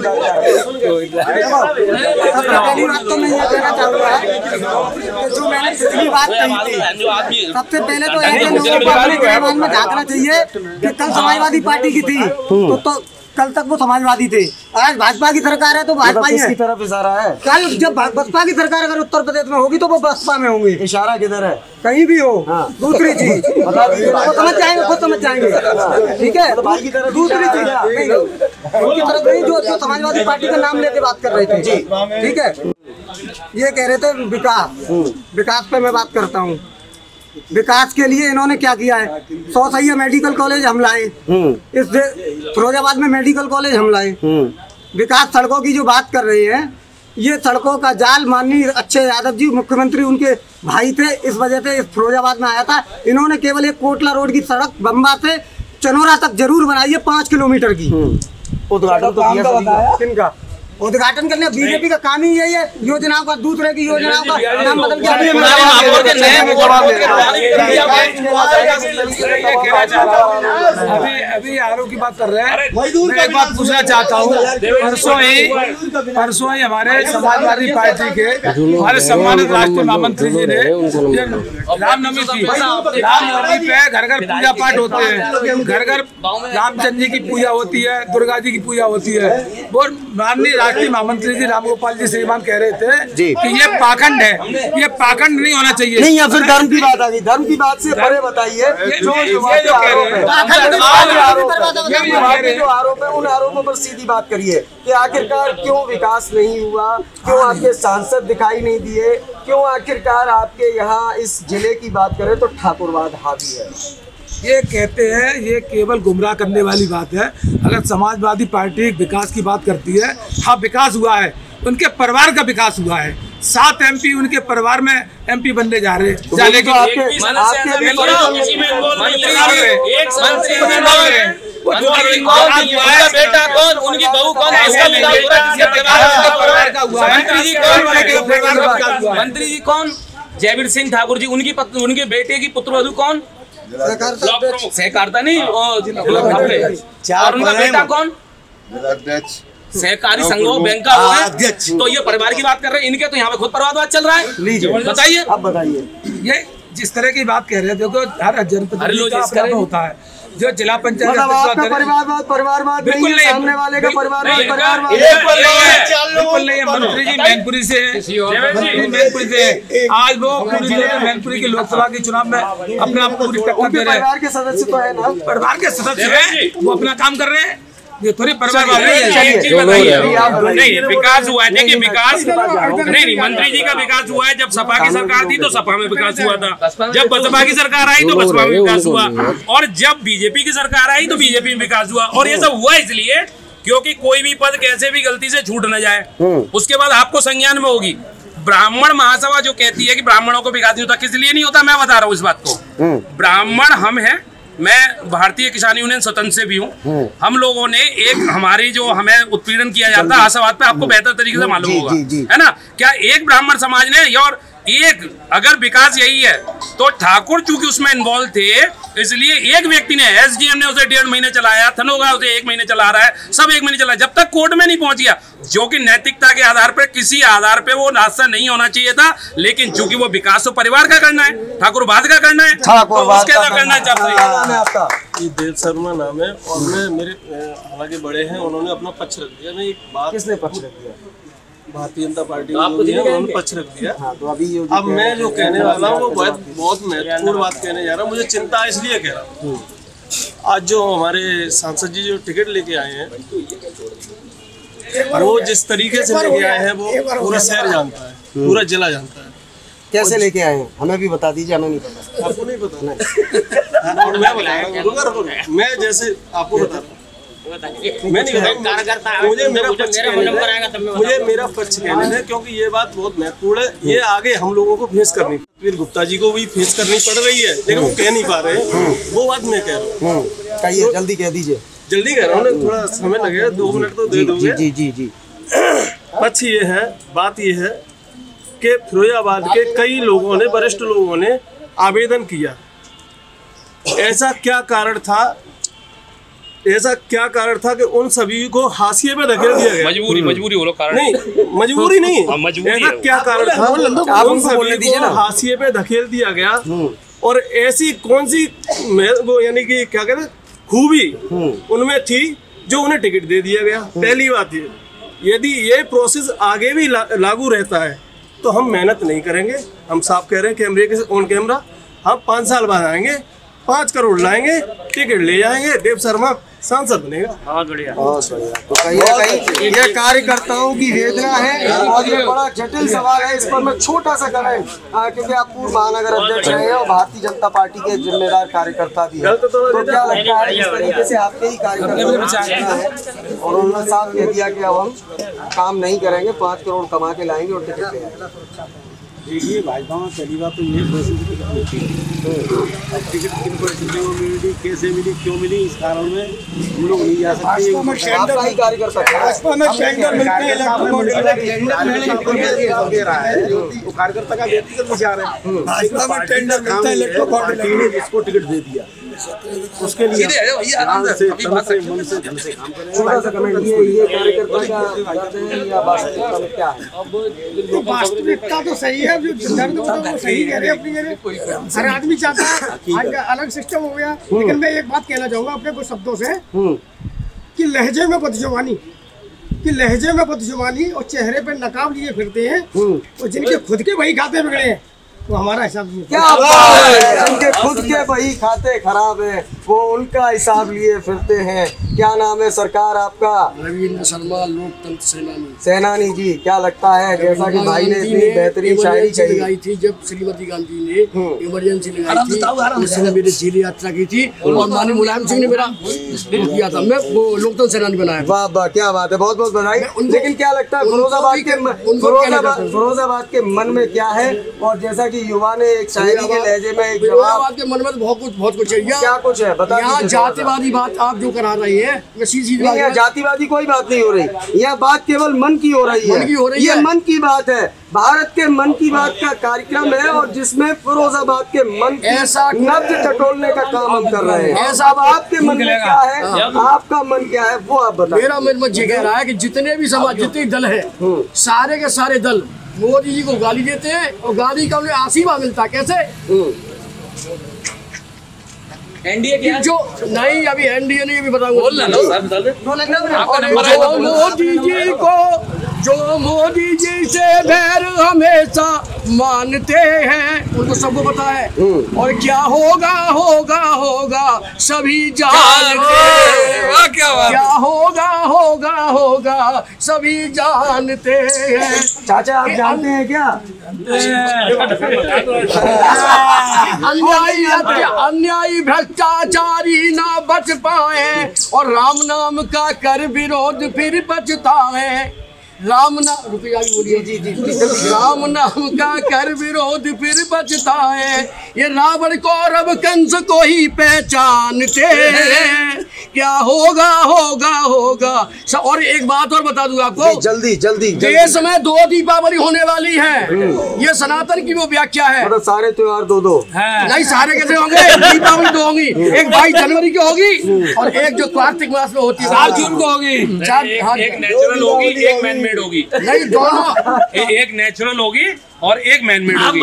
तो मैं ये कहना चाहूँगा, जो मैंने पिछली बात कही थी, सबसे पहले तो ऐसे लोगों को अपने दिमाग में झांकना चाहिए कि कल समाजवादी पार्टी की थी तो, तो कल तक वो समाजवादी थे, आज भाजपा की सरकार है तो भाजपा ही है। किसकी तरफ इशारा है? कल जब बसपा की सरकार अगर उत्तर प्रदेश में होगी तो वो बसपा में होंगे। इशारा किधर है? कहीं भी हो। हाँ। दूसरी चीज बता दीजिए, वो समझ जाएंगे, खुद समझ जाएंगे, ठीक है। तो भाई की तरफ दूसरी चीज नहीं, उनकी तरफ नहीं, जो जो समाजवादी पार्टी का नाम लेके बात कर रहे थे, ठीक है। ये कह रहे थे विकास, विकास पे मैं बात करता हूँ। विकास के लिए इन्होंने क्या किया है, सौ सैया मेडिकल कॉलेज हम लाए, इस फिरोजाबाद में मेडिकल कॉलेज हम लाए। विकास सड़कों की जो बात कर रहे हैं, ये सड़कों का जाल माननीय अच्छे यादव जी मुख्यमंत्री उनके भाई थे, इस वजह से इस फिरोजाबाद में आया था। इन्होंने केवल एक कोटला रोड की सड़क बम्बा से चनोरा तक जरूर बनाई है, पाँच किलोमीटर की। उद्घाटन तो किया किनका उद्घाटन करने? बीजेपी का काम ही यही है, योजनाओं का, दूसरे की योजनाओं का नाम बदल के अभी अभी आरोप की बात कर रहे हैं। मैं एक बात पूछना चाहता हूँ, परसों ही परसों ही हमारे समाजवादी पार्टी के हमारे सम्मानित राष्ट्रीय महामंत्री जी ने रामनवमी की रामनवमी पे घर घर पूजा पाठ होते हैं, घर घर रामचंद्र जी की पूजा होती है, दुर्गा जी की पूजा होती है। वो माननीय राष्ट्रीय महामंत्री जी रामगोपाल जी श्रीमान कह रहे थे कि ये पाखंड है, ये पाखंड नहीं होना चाहिए। नहीं, या फिर धर्म की बात आ गई। धर्म की बात से परे बताइए जो आरोप है, उन आरोपों पर सीधी बात करिए कि आखिरकार क्यों विकास नहीं हुआ, क्यों आपके सांसद दिखाई नहीं दिए, क्यों आखिरकार आपके यहाँ इस जिले की बात करें तो ठाकुरवाद हावी है। ये कहते हैं, ये केवल गुमराह करने वाली बात है। अगर समाजवादी पार्टी विकास की बात करती है, हाँ विकास हुआ है, उनके परिवार का विकास हुआ है। सात एमपी उनके परिवार में एमपी बनने जा रहे हैं। जाने की बेटा कौन, उनकी बहू कौन, मंत्री जी कौन, जयवीर सिंह ठाकुर जी, उनकी उनके बेटे की पुत्रवधू कौन, सहकारिता नहीं, और उनका बेटा कौन, सहकारी संघों बैंक का अध्यक्ष। तो ये परिवार की बात कर रहे हैं, इनके तो यहाँ पे खुद परिवारवाद चल रहा है। बताइए, अब बताइए। ये जिस तरह की बात कह रहे हैं, देखो हर जनप्रतिनिधि का अपना होता है। जो जिला पंचायत परिवारवाद परिवारवाद बिल्कुल नहीं, सामने वाले का परिवारवाद परिवारवाद बिल्कुल नहीं है। मंत्री जी मैनपुरी से मंत्री मैनपुरी से आज वो पूरी मैनपुरी के लोकसभा के चुनाव में अपना पूरी टक्कर दे रहे हैं। परिवार के सदस्य तो है ना, परिवार के सदस्य है, वो अपना काम कर रहे हैं। ये थोड़ी परिवार नहीं, विकास हुआ है। देखिए विकास नहीं नहीं मंत्री जी का विकास हुआ है। जब सपा की सरकार थी तो सपा में विकास हुआ था, जब बसपा की सरकार आई तो बसपा में विकास हुआ, और जब बीजेपी की सरकार आई तो बीजेपी में विकास हुआ। और ये सब हुआ इसलिए क्योंकि कोई भी पद कैसे भी गलती से छूट न जाए, उसके बाद आपको संज्ञान में होगी। ब्राह्मण महासभा जो कहती है कि ब्राह्मणों को विकास नहीं होता, किस लिए नहीं होता मैं बता रहा हूँ इस बात को। ब्राह्मण हम हैं, मैं भारतीय किसान यूनियन स्वतंत्र से भी हूँ। हम लोगों ने एक हमारी जो हमें उत्पीड़न किया जाता है आशावाद पे, आपको बेहतर तरीके से मालूम होगा, है ना। क्या एक ब्राह्मण समाज ने, और एक अगर विकास यही है तो ठाकुर चूंकि उसमें इन्वॉल्व थे, इसलिए एक व्यक्ति ने, एसडीएम ने उसे डेढ़ महीने चलाया, थनोगा उसे एक महीने चला रहा है, सब एक महीने चला, जब तक कोर्ट में नहीं पहुंच गया, जो कि नैतिकता के आधार पर किसी आधार पे वो रास्ता नहीं होना चाहिए था। लेकिन चूंकि वो विकास तो परिवार का करना है, ठाकुरवाद का करना है, तो उसके का करना चाहते हैं। देव शर्मा नाम है, और मैं मेरे हालांकि बड़े हैं, उन्होंने अपना पक्ष रख दिया। मैं एक बात, किसने पक्ष रख दिया? भारतीय जनता पार्टी उन्होंने पक्ष रख दिया। हाँ, तो अभी अब मैं जो कहने वाला हूँ वो बहुत बहुत महत्वपूर्ण बात कहने जा रहा हूँ। मुझे चिंता इसलिए कह रहा हूँ, आज जो हमारे सांसद जी जो टिकट लेके आए हैं, और वो जिस तरीके से लेके आए हैं वो पूरा शहर जानता है, पूरा जिला जानता है। कैसे लेके आए हैं हमें भी बता दीजिए, हमें नहीं पता। आपको नहीं पता? नहीं, और मैं बताऊंगा, मैं जैसे आपको बता रहा हूँ, मैं नहीं बताऊंगा, मुझे मेरा पक्ष कहने, मुझे मेरा पक्ष कहने है, क्योंकि ये बात बहुत महत्वपूर्ण है। ये आगे हम लोगों को फेस करनी, वीर गुप्ता जी को भी फेस करनी पड़ रही है, लेकिन वो कह नहीं पा रहे। वो बात मैं कह रहा हूँ, कहिए, जल्दी कह दीजिए। जल्दी कह रहा हूँ, थोड़ा समय लगेगा, दो मिनट तो दे दोगे। जी जी जी। पक्ष ये है, बात ये है कि फिरोजाबाद के कई लोगों ने, वरिष्ठ लोगों ने आवेदन किया। ऐसा क्या कारण था, ऐसा क्या कारण था कि उन सभी को हाशिए पे धकेल दिया गया? मजबूरी मजबूरी बोलो कारण नहीं, मजबूरी नहीं, ऐसा क्या कारण था उन सभी को हाशिए पे धकेल दिया गया? और ऐसी कौन सी वो यानी कि क्या कहते खूबी उनमें थी जो उन्हें टिकट दे दिया गया? पहली बात ये, यदि ये प्रोसेस आगे भी ला, लागू रहता है तो हम मेहनत नहीं करेंगे। हम साफ कह रहे हैं, कैमरे के ऑन कैमरा, हम पाँच साल बाद आएंगे, पाँच करोड़ लाएंगे, टिकट ले जाएंगे, देव शर्मा सांसद बनेगा। बहुत बढ़िया, बहुत बढ़िया। तो कहीं ना कहीं ये कार्यकर्ताओं की वेदना है, और ये बड़ा जटिल सवाल है। इस पर मैं छोटा सा करें, क्योंकि आप पूर्व महानगर अध्यक्ष हैं और भारतीय जनता पार्टी के जिम्मेदार कार्यकर्ता भी हैं, तो क्या लगता है इस तरीके से आपके ही कार्यकर्ता है और उन्होंने साफ कह दिया कि अब हम काम नहीं करेंगे, पाँच करोड़ कमा के लाएंगे और टिकट ले आएंगे? देखिए भाजपा में पहली बात तो ये टिकट होती है। अब टिकट किनको मिली, कैसे मिली, क्यों मिली, इस कारण में हम लोग नहीं जा सकते। आपका ही कार्यकर्ता भाजपा में टेंडर मिलते हैं, वो कार्यकर्ता का व्यक्तिगत विचार है। भाजपा में टेंडर मिलता है, पार्टी ने जिसको टिकट दे दिया उसके लिए ध्यान से, तन से, मन से, धन से काम करें। छोटा सा कमेंट, ये ये कार्यकर्ता का दर्द है या वास्तविकता में क्या है? तो वास्तविकता तो सही है, जो दर्द होता है वो सही कह रहे हैं अपनी कह हर आदमी चाहता है आज का अलग सिस्टम हो गया। लेकिन मैं एक बात कहना चाहूँगा अपने कुछ शब्दों से कि लहजे में बदजुबानी कि लहजे में बदजुबानी और चेहरे पे नकाब लिए फिरते हैं और जिनके खुद के वही खाते बिगड़े हैं वो हमारा हिसाब नहीं। क्या बात है, जिनके खुद के वही खाते खराब हैं वो उनका हिसाब लिए फिरते हैं। क्या नाम है सरकार आपका? रविंद्र शर्मा, लोकतंत्र सेनानी। सेनानी जी, क्या लगता है जैसा कि भाई ने इतनी बेहतरीन शायरी कही लगाई थी जब श्रीमती गांधी ने इमरजेंसी लगाई थी, उस समय मेरी जेल यात्रा की थी और माननीय मुलायम सिंह ने मेरा किया था, मैं वो लोकतंत्र सेनानी बनाया। वाह वाह, क्या बात है, बहुत बहुत बधाई। लेकिन क्या लगता है फिरोजाबाद के फिरोजाबाद फिरोजाबाद के मन में क्या है? और जैसा कि युवा ने एक शायरी के लहजे में एक फिरोजाबाद के मन में तो बहुत कुछ बहुत कुछ है। क्या कुछ है बता? यहाँ जातिवादी बात आप जो करा रही है, नहीं, जातिवादी कोई बात नहीं हो रही, यह बात केवल मन की हो रही है। मन की हो रही ये है। मन की बात है, भारत के मन की बात का कार्यक्रम है और जिसमें फिरोजाबाद के मन ऐसा नब्ज टटोलने का काम हम कर रहे हैं। ऐसा आपके मन में क्या है, आपका मन क्या है वो आप बताइए। मेरा मन में ये कह रहा है कि जितने भी समाज जितने दल है सारे के सारे दल मोदी जी को गाली देते हैं और गाली का उन्हें आशीर्वाद मिलता है। कैसे? एनडीए क्या जो नहीं, अभी एनडीए नहीं, अभी बताऊंगा। जो मोदी जी को जो मोदी जी से बैर हमेशा मानते हैं उनको सबको पता है और क्या होगा होगा होगा सभी जानते हैं। क्या होगा होगा होगा सभी जानते हैं। चाचा आप जानते हैं क्या? अन्यायी अन्यायी भ्रष्टाचारी ना बच पाए और राम नाम का कर विरोध फिर बचताए। राम नाम रुपया बोलिए जी जी राम नाम का कर विरोध फिर बचता है। ये रावण को रब कंस को ही पहचानते हैं। क्या होगा होगा होगा। और एक बात और बता दूं आपको, जल्दी जल्दी देश में दो दीपावली होने वाली है। ये सनातन की वो व्याख्या है, मतलब सारे त्योहार दो दो नहीं, सारे कैसे होंगे? दीपावली दो होगी, एक बाईस जनवरी की होगी और एक जो कार्तिक मास में होती है सात जून को होगी। एक नेचुरल होगी, एक मैन मेड होगी। नहीं, दोनों एक नेचुरल होगी और एक मैन मेड होगी।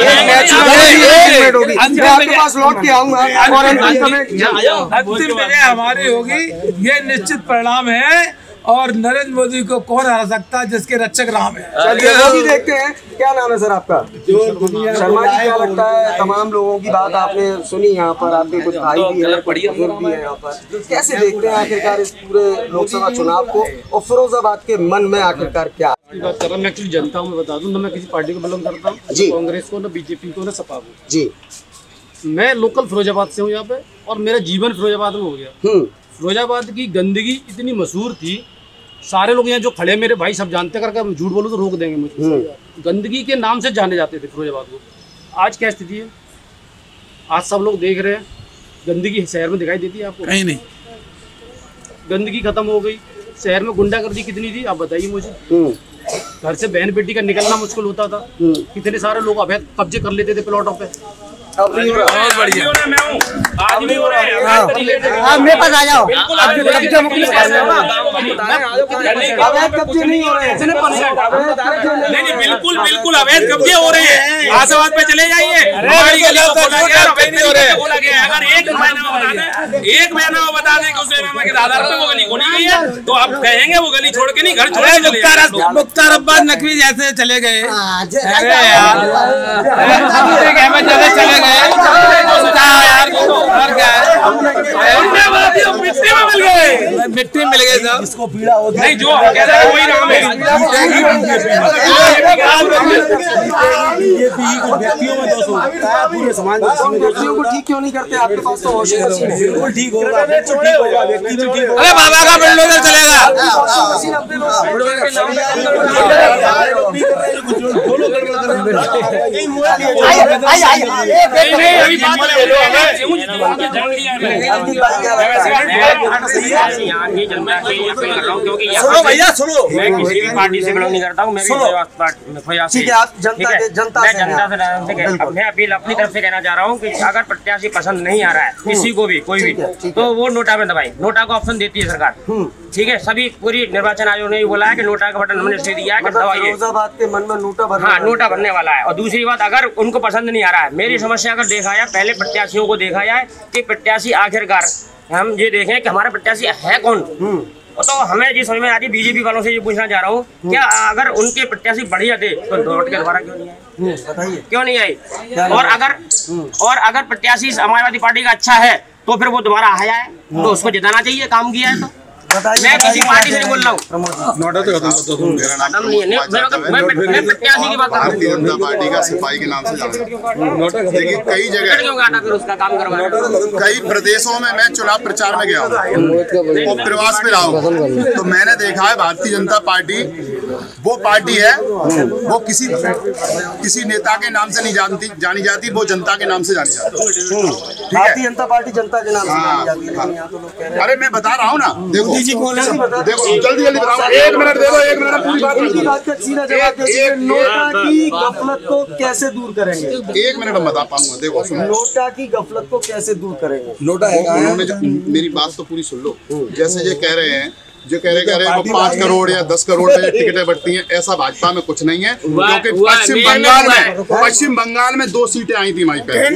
आपके पास लौट के आऊंगा और अंतिम विजय हमारी होगी, ये निश्चित परिणाम है। और नरेंद्र मोदी को कौन हरा सकता है जिसके रक्षक राम है। चलिए वो भी देखते हैं। क्या नाम है सर आपका? शर्मा जी, क्या लगता है तमाम लोगों की बात आपने सुनी, यहाँ पर आपके कुछ भाई भी हैं, बुजुर्ग भी हैं यहाँ पर, कैसे देखते हैं आखिरकार इस पूरे लोकसभा चुनाव को और फिरोजाबाद के मन में आखिरकार क्या? बात कर रहा मैं एक्चुअली जनता हूँ, मैं बता दूं ना, मैं किसी पार्टी को बिलोंग करता हूँ, कांग्रेस को, ना बीजेपी को, ना सपा को जी। मैं लोकल फिरोजाबाद से हूँ यहाँ पे और मेरा जीवन फिरोजाबाद में हो गया। फिरोजाबाद की गंदगी इतनी मशहूर थी, सारे लोग यहाँ जो खड़े मेरे भाई सब जानते, करके मैं झूठ बोलूँ तो रोक देंगे मुझे। गंदगी के नाम से जाने जाते थे फिरोजाबाद को। आज क्या स्थिति है? आज सब लोग देख रहे हैं, गंदगी शहर में दिखाई देती है आपको? कहीं नहीं। गंदगी खत्म हो गई। शहर में गुंडागर्दी कितनी थी आप बताइए मुझे। घर से बहन बेटी का निकलना मुश्किल होता था। कितने सारे लोग अवैध कब्जे कर लेते थे प्लॉटों पे। बहुत बढ़िया। मैं हूँ, आज भी हो रहे हैं। आप मेरे पास आ जाओ। बिल्कुल अवैध कब्जे नहीं हो रहे हैं। नहीं नहीं, बिल्कुल बिल्कुल अवैध कब्जे हो रहे हैं। आशावाद पे चले जाइए, हमारी गली को बोला गया, अवैध नहीं हो रहे हैं। बोला गया अगर एक महीना बता दें, एक महीना वो बता दें कि उस महीना के आधार पे वो गली खोली गई है, तो आप कहेंगे वो गली छोड़ के नहीं, घर छोड़ के चले जाएंगे। मुख्तार अब्बास नकवी जैसे चले गए, चले गए यार, मिट्टी में मिल गए, मिट्टी मिल गए सब। जिसको पीड़ा होती नहीं, जो कह रहा है वही नाम है। व्यक्तियों में दोष होता है, पूरे समाज में व्यक्तियों को ठीक क्यों नहीं करते? आपके पास तो वॉशिंग मशीन है। बिल्कुल ठीक होगा, बिल्कुल ठीक होगा, व्यक्ति भी ठीक होगा। अरे बाबा का बुलडोजर चलेगा। वॉशिंग मशीन अपने लोग सुनो भैया सुनो, मैं किसी भी पार्टी से बिलोंग नहीं करता हूँ। मैं ठीक है, आप जनता के जनता मैं जनता से मैं अपील अपनी तरफ से कहना चाह रहा हूँ कि अगर प्रत्याशी पसंद नहीं आ रहा है किसी को भी कोई भी, तो वो नोटा में दबाए। नोटा का ऑप्शन देती है सरकार, ठीक है। सभी पूरी निर्वाचन आयोग ने बोला है कि नोटा का बटन हमने इसलिए दिया है कि दबाइए। फिरोजाबाद के मन में नोटा भरने हाँ, नोटा भरने वाला है। और दूसरी बात, अगर उनको पसंद नहीं आ रहा है, मेरी समस्या अगर देखा जाए, पहले प्रत्याशियों को देखा जाए कि प्रत्याशी आखिरकार हम ये देखें कि हमारा प्रत्याशी है कौन। तो हमें जी समझ में आ रही, बीजेपी वालों से ये पूछना चाह रहा हूँ, क्या अगर उनके प्रत्याशी बढ़िया थे तो लौट के दोबारा क्यों नहीं आए? बताइए क्यों नहीं आई? और अगर और अगर प्रत्याशी समाजवादी पार्टी का अच्छा है तो फिर वो दोबारा आया है तो उसको जिताना चाहिए, काम किया है तो। मैं किसी पार्टी से नहीं बोल रहा हूँ। नोटा तो खत्म कर दो। मेरा नाम मैं प्रत्याशी की बात कर रहा हूँ। भारतीय जनता पार्टी का सिपाही के नाम से जाना जाता है। देखिए कई जगह क्यों काटा फिर उसका काम करवाया? कई प्रदेशों में मैं चुनाव प्रचार में गया हूँ और प्रवास में रहा हूँ, तो मैंने देखा है भारतीय जनता पार्टी वो पार्टी है, वो किसी किसी नेता के नाम से नहीं जानती जानी जाती, वो जनता के नाम से जानी जाती है। भारतीय जनता पार्टी जनता के नाम से जानी जाती है, लेकिन यहाँ तो लोग कह रहे हैं। अरे मैं बता रहा हूँ ना, देखो देखो जल्दी जल्दी बताओ, एक मिनट दे दो, एक मिनट पूरी बात उनकी बात का सीधा जवाब दीजिए। नोटा की गफलत को कैसे दूर करेंगे? एक मिनट में बता पाऊंगा। देखो नोटा की गफलत को कैसे दूर करेंगे? नोटा उन्होंने, मेरी बात तो पूरी सुन लो। जैसे ये कह रहे हैं जो कह रहे कह रहे हैं वो पाँच करोड़ या दस करोड़ में टिकटें बढ़ती हैं, ऐसा भाजपा में कुछ नहीं है। क्योंकि पश्चिम बंगाल में पश्चिम बंगाल में दो सीटें आई थी वहीं पे।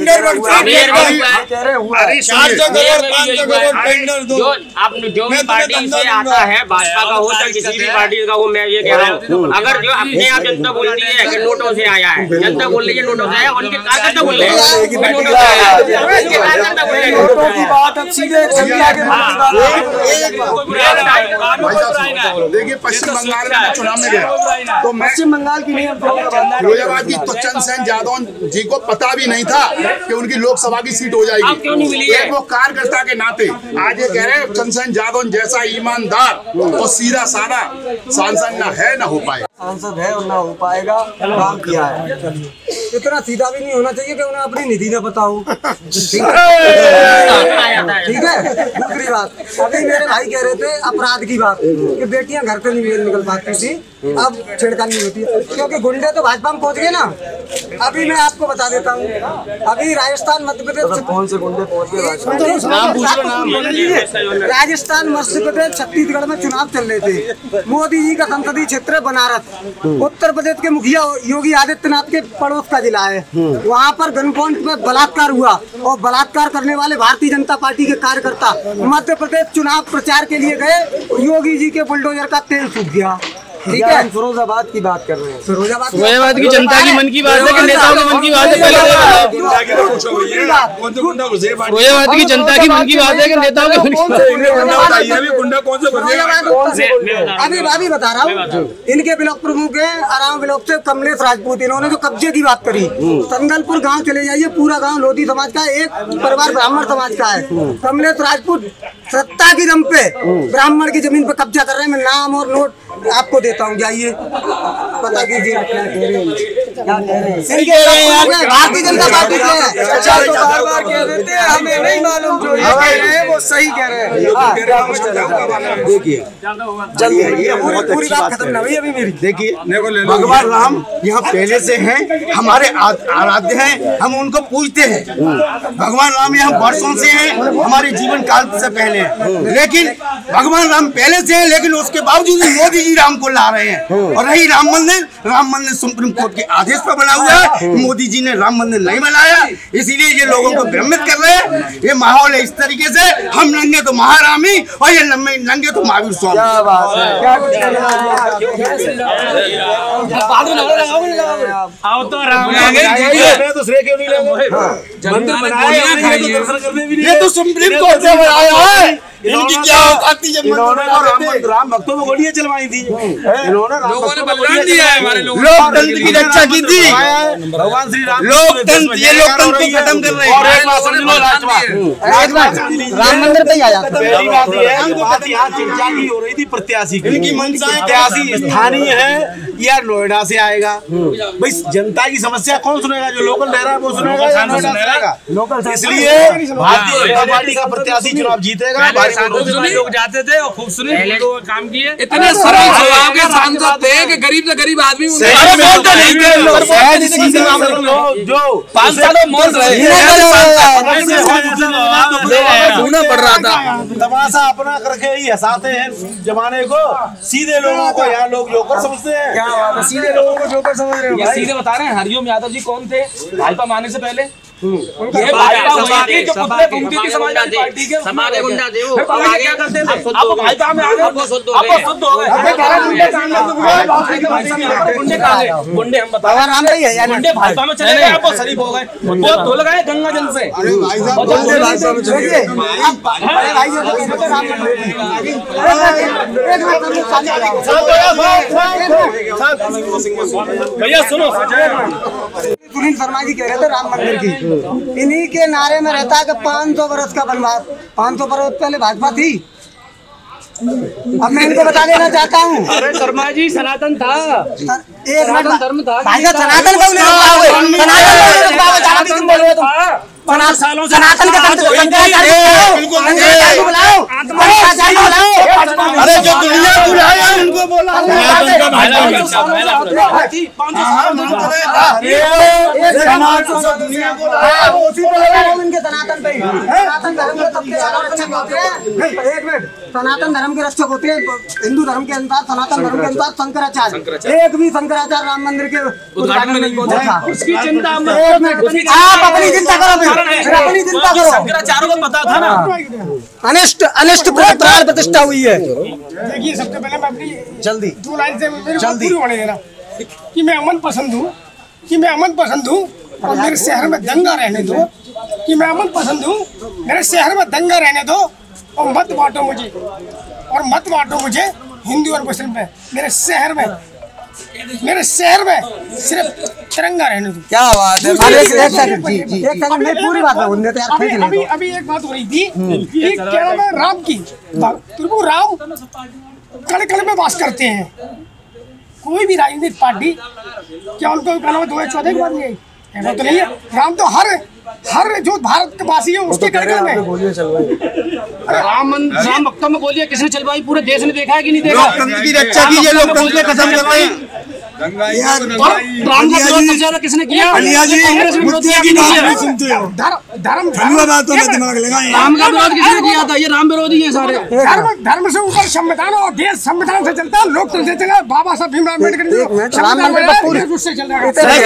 जो भी पार्टी से आता है, भाजपा का हो चाहे किसी भी पार्टी का हो, मैं ये कह रहा हूँ, अगर जो अपने आप जनता बोलती है कि नोटों से आया है, जनता बोल रही है नोटों से आया, उनके कार्यकर्ता बोल रहे हैं नोटों से आया है। नोटों की बात अब सीधे देखिए पश्चिम बंगाल में मैं चुनाव में गया तो पश्चिम बंगाल की नहीं, फिरोजाबाद की तो चंद्रसेन यादव जी को पता भी नहीं था कि उनकी लोकसभा की सीट हो जाएगी। एक वो कार्यकर्ता के नाते आज ये कह रहे हैं चंद्रसेन यादव जैसा ईमानदार और सीधा साधा सांसद न है न हो पाएगा। सांसद है और ना हो पाएगा, काम किया है। इतना सीधा भी नहीं होना चाहिए कि उन्हें अपनी निधि न पता हो। ठीक है। दूसरी बात, अभी मेरे भाई कह रहे थे अपराध की बात कि बेटियां घर से नहीं निकल पाती थी, अब छेड़खानी होती है क्योंकि गुंडे तो भाजपा में पहुंच गए ना। अभी मैं आपको बता देता हूँ, अभी राजस्थान मध्य प्रदेश कौन से गुंडे पहुंच गए? राजस्थान मध्य प्रदेश छत्तीसगढ़ में चुनाव चल रहे थे। मोदी जी का संसदीय क्षेत्र बनारस, उत्तर प्रदेश के मुखिया योगी आदित्यनाथ के पड़ोस का जिला है। वहाँ पर गन पॉइंट में बलात्कार हुआ और बलात्कार करने वाले भारतीय जनता पार्टी के कार्यकर्ता मध्य प्रदेश चुनाव प्रचार के लिए गए, योगी जी के बुलडोजर का तेल सूख गया। ठीक है, फिरोजाबाद की बात कर रहे हैं। फिरोजाबाद फिरोजाबाद की जनता की मन की बात है कि नेताओं के मन की बात है? फिरोजाबाद की जनता की मन की बात है कि नेताओं के मन की? अभी अभी बता रहा हूँ, इनके ब्लॉक प्रमुख है आराम ब्लॉक से कमलेश राजपूत। इन्होंने जो कब्जे की बात करी, संदलपुर गाँव चले जाइए, पूरा गाँव लोधी समाज का, एक परिवार ब्राह्मण समाज का है। कमलेश राजपूत सत्ता की दम पे ब्राह्मण की जमीन पे कब्जा कर रहे हैं। मैं नाम और नोट आपको देता हूँ, जाइए पता कीजिए क्या कह रहे हैं। भारतीय जनता पार्टी के बार बार कह देते हैं, हमें नहीं मालूम, जो ये कह रहे हैं वो सही कह रहे हैं। देखिए पूरी पूरी बात खत्म ना हुई अभी मेरी। देखिए भगवान राम यहाँ पहले से हैं, हमारे आराध्य हैं, हम उनको पूजते हैं। भगवान राम यहाँ वर्षों से हैं, हमारे जीवन काल से पहले हैं। लेकिन भगवान राम पहले से हैं, लेकिन उसके बावजूद मोदी जी राम को ला रहे हैं। और रही राम मंदिर, राम मंदिर सुप्रीम कोर्ट के आदेश पर बना हुआ है, मोदी जी ने राम मंदिर नहीं बनाया, इसीलिए ये लोगों को भ्रमित कर रहे हैं। ये माहौल है इस तरीके से, हम नंगे तो महारामी और ये लंबे नंगे तो महावीर स्वामी। क्या बात है, क्या कुछ आओ तो राम ये तो सुप्रीम कोर्ट से बनाया है, इनकी क्या औकात थी जब इन्होंने राम राम भक्तों में गोलियां चलवाई थी, इन्होंने लोगों ने बलिदान दिया है, हमारे लोगों ने लोकतंत्र की रक्षा की थी। भगवान श्री राम लोकतंत्र, ये लोकतंत्र को खत्म कर रहे हैं। और एक बात समझ लो, लास्ट बात राम मंदिर पे ही आया था। पहली बात ये है कि बात यहाँ चर्चा की हो रही थी प्रत्याशी की, इनकी मंशा प्रत्याशी स्थानीय है या नोएडा से आएगा। भाई जनता की समस्या कौन सुनेगा? जो लोकल रह रहा है वो सुनेगा या नोएडा सुनेगा? इसलिए भारतीय जनता पार्टी का प्रत्याशी चुनाव जीतेगा। लोग जाते थे और खूब सुने काम किए, इतने सरल स्वभाव के सांसद थे कि गरीब से गरीब आदमी जो पाँच सालों मौन ढूंढना पड़ रहा था। तमाशा अपना करके ही हंसाते हैं जमाने को, सीधे लोगों को यहाँ लोग जोकर समझते हैं। क्या बात है, सीधे लोगों को जोकर समझ रहे हो? ये सीधे बता रहे हैं। हरिओम यादव जी कौन थे भाजपा मानने से पहले? ये भाजपा हुई थी जो पुतले फूंकती थी समाजवादी पार्टी के, समाज गुंडा थे वो। फिर पहले क्या करते थे? अब भाजपा में आ गए, अब शुद्ध हो अब गए। शुद्ध हो गए। गुंडे कहाँ गए? गुंडे हम बता रहे हैं, गुंडे भाजपा में चले गए, अब वो शरीफ हो गए, वो धुल गए गंगा जल से। भैया सुनो, सुनील शर्मा जी कह रहे थे राम मंदिर की, इन्हीं के नारे में रहता है कि पाँच सौ बरस का वनवास। पाँच सौ बरस पहले भाजपा थी। अब मैं इनको बता देना चाहता हूँ, अरे शर्मा जी सनातन था, एक सनातन धर्म था। भाई साहब सनातन को नहीं रखवाओगे, सनातन को बोलो तुम पाँच सालों से सनातन के तंत्र को शंकराचार्य को बुलाओ, शंकराचार्य को बुलाओ। अरे जो दुनिया बुलाया उनको बोला। इनके सनातन पे सनातन धर्म के सबके रक्षक होते हैं। एक मिनट, सनातन धर्म के रक्षक होते हैं हिंदू धर्म के अनुसार, सनातन धर्म के अनुसार शंकराचार्य। एक भी शंकराचार्य राम मंदिर के उद्घाटन में नहीं पहुंचा। उसकी चिंता आप अपनी चिंता करो, अपनी चिंता करो। शंकराचार्य को पता था ना, अनिष्ट अनिष्ट प्राण प्रतिष्ठा हुई है। देखिए सबसे पहले मैं अपनी जल्दी दो लाइन से मेरे को पूरी होने देना कि मैं अमन पसंद हूँ, कि मैं अमन पसंद हूँ और मेरे शहर में दंगा रहने दो, कि मैं अमन पसंद हूँ, मेरे शहर में दंगा रहने दो और मत बांटो मुझे, और मत बांटो मुझे हिंदू और मुस्लिम में। मेरे शहर में मेरे शहर में सिर्फ तिरंगा रहने दो। क्या बात है? एक सेकंड जी जी एक सेकंड में पूरी बात बोलने तो यार अभी अभी अभी एक बात हो रही थी कि क्या नाम है राम की, प्रभु राम कण कण में वास करते हैं। कोई भी राजनीतिक पार्टी क्या उनको क्या नाम है दो हजार चौदह की बात नहीं आई? ऐसा तो नहीं है। राम तो हर हर जो भारत के वासी है उसके कण कण में। राम राम भक्तों में बोलिए किसने चलवाई? पूरे देश ने देखा है कि नहीं देखा? लोकतंत्र की रक्षा कीजिए, लोकतंत्र को खत्म कर रहे हैं। राम का विरोध सबसे ज्यादा किसने किया? कांग्रेस ने विरोध किया कि नहीं किया? धर्म दिमाग लगाए। राम का विरोध किसने किया था? ये राम विरोधी है सारे। धर्म धर्म से ऊपर संविधान और देश संविधान से चलता है, लोकतंत्र से चलता है। बाबा साहब भीमराव अम्बेडकर से चलता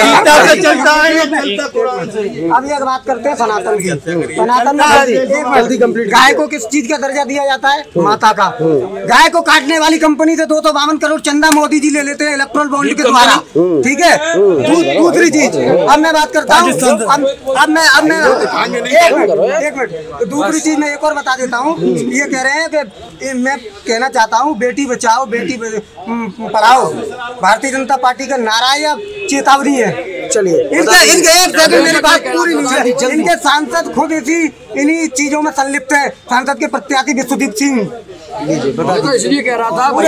है। अब एक बात करते हैं सनातन की। सनातन में जल्दी कंप्लीट। गाय को किस चीज का दर्जा दिया जाता है? माता का। गाय को काटने वाली कंपनी से दो सौ बावन करोड़ चंदा मोदी जी ले लेते हैं इलेक्ट्रॉल बॉन्ड के द्वारा, ठीक है। दूसरी चीज अब मैं बात करता हूँ, अब मैं अब मैं एक मिनट दूसरी चीज मैं एक और बता देता हूँ। ये कह रहे हैं कि मैं कहना चाहता हूँ बेटी बचाओ बेटी पढ़ाओ भारतीय जनता पार्टी का नारा या चेतावनी है। चलिए इनके इनके एक सेकंड मेरी बात पूरी नहीं है। इनके सांसद खुद इसी इन्हीं चीजों में संलिप्त है। सांसद के प्रत्याशी विश्वदीप सिंह तो इसलिए कह रहा था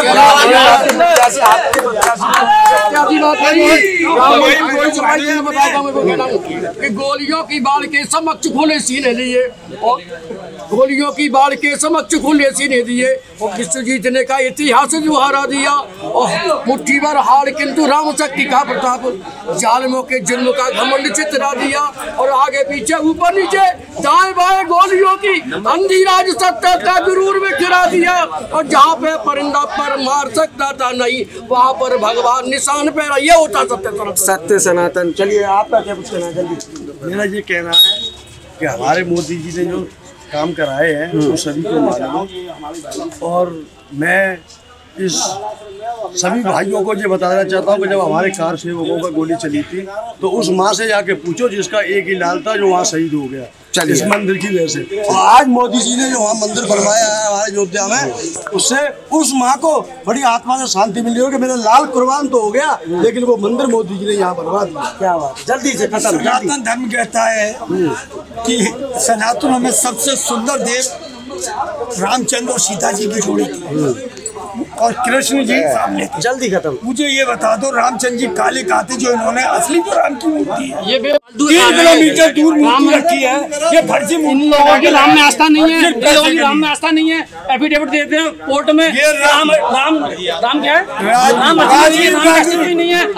कि गोलियों की बाढ़ के समक्ष खुले सीने लिए और गोलियों की बाढ़ के समक्ष खुले सीने दिए और विश्व जीतने का इतिहास जुहारा दिया और मुट्ठी भर हार किंतु राम शक्ति का प्रताप जालिमों के जुल्म का घमंड चितरा दिया और आगे पीछे ऊपर नीचे दाएं बाएं गोलियों की अंधी राज सत्ता का गुरूर में गिरा दिया और जहाँ पे परिंदा पर मार सकता था नहीं वहाँ पर भगवान निशान पे ये होता सत्य सत्य सनातन। चलिए आपका क्या कुछ कहना जल्दी? मेरा ये कहना है कि हमारे मोदी जी ने जो काम कराए हैं वो सभी को मालूम और मैं इस सभी भाइयों को ये बताना चाहता हूँ कि जब हमारे कार सेवकों पर गोली चली थी तो उस माँ से जाके पूछो जिसका एक ही लाल था जो वहाँ शहीद हो गया। चलिए। इस मंदिर की वजह से। और आज मोदी जी ने जो वहाँ मंदिर बनवाया है हमारे अयोध्या में, उससे उस माँ को बड़ी आत्मा से शांति मिली हो कि मेरा लाल कुर्बान तो हो गया, लेकिन वो मंदिर मोदी जी ने यहाँ बनवा दिया। क्या बात, जल्दी से खत्म। सनातन धर्म कहता है कि सनातन में सबसे सुंदर देव रामचंद्र और सीता जी की जोड़ी थी और कृष्ण जी सामने थे। जल्दी खत्म। मुझे ये बता दो, रामचंद्र जी काले काते जो इन्होंने असली जो राम की मूर्ति है, ये तीन किलोमीटर दूर मूर्ति रखी है, ये फर्जी इन लोगों की राम में आस्था नहीं है, इन लोगों की राम में आस्था नहीं है। एफिडेविट देते हैं कोर्ट में, ये राम राम राम क्या है, राम राम नहीं है,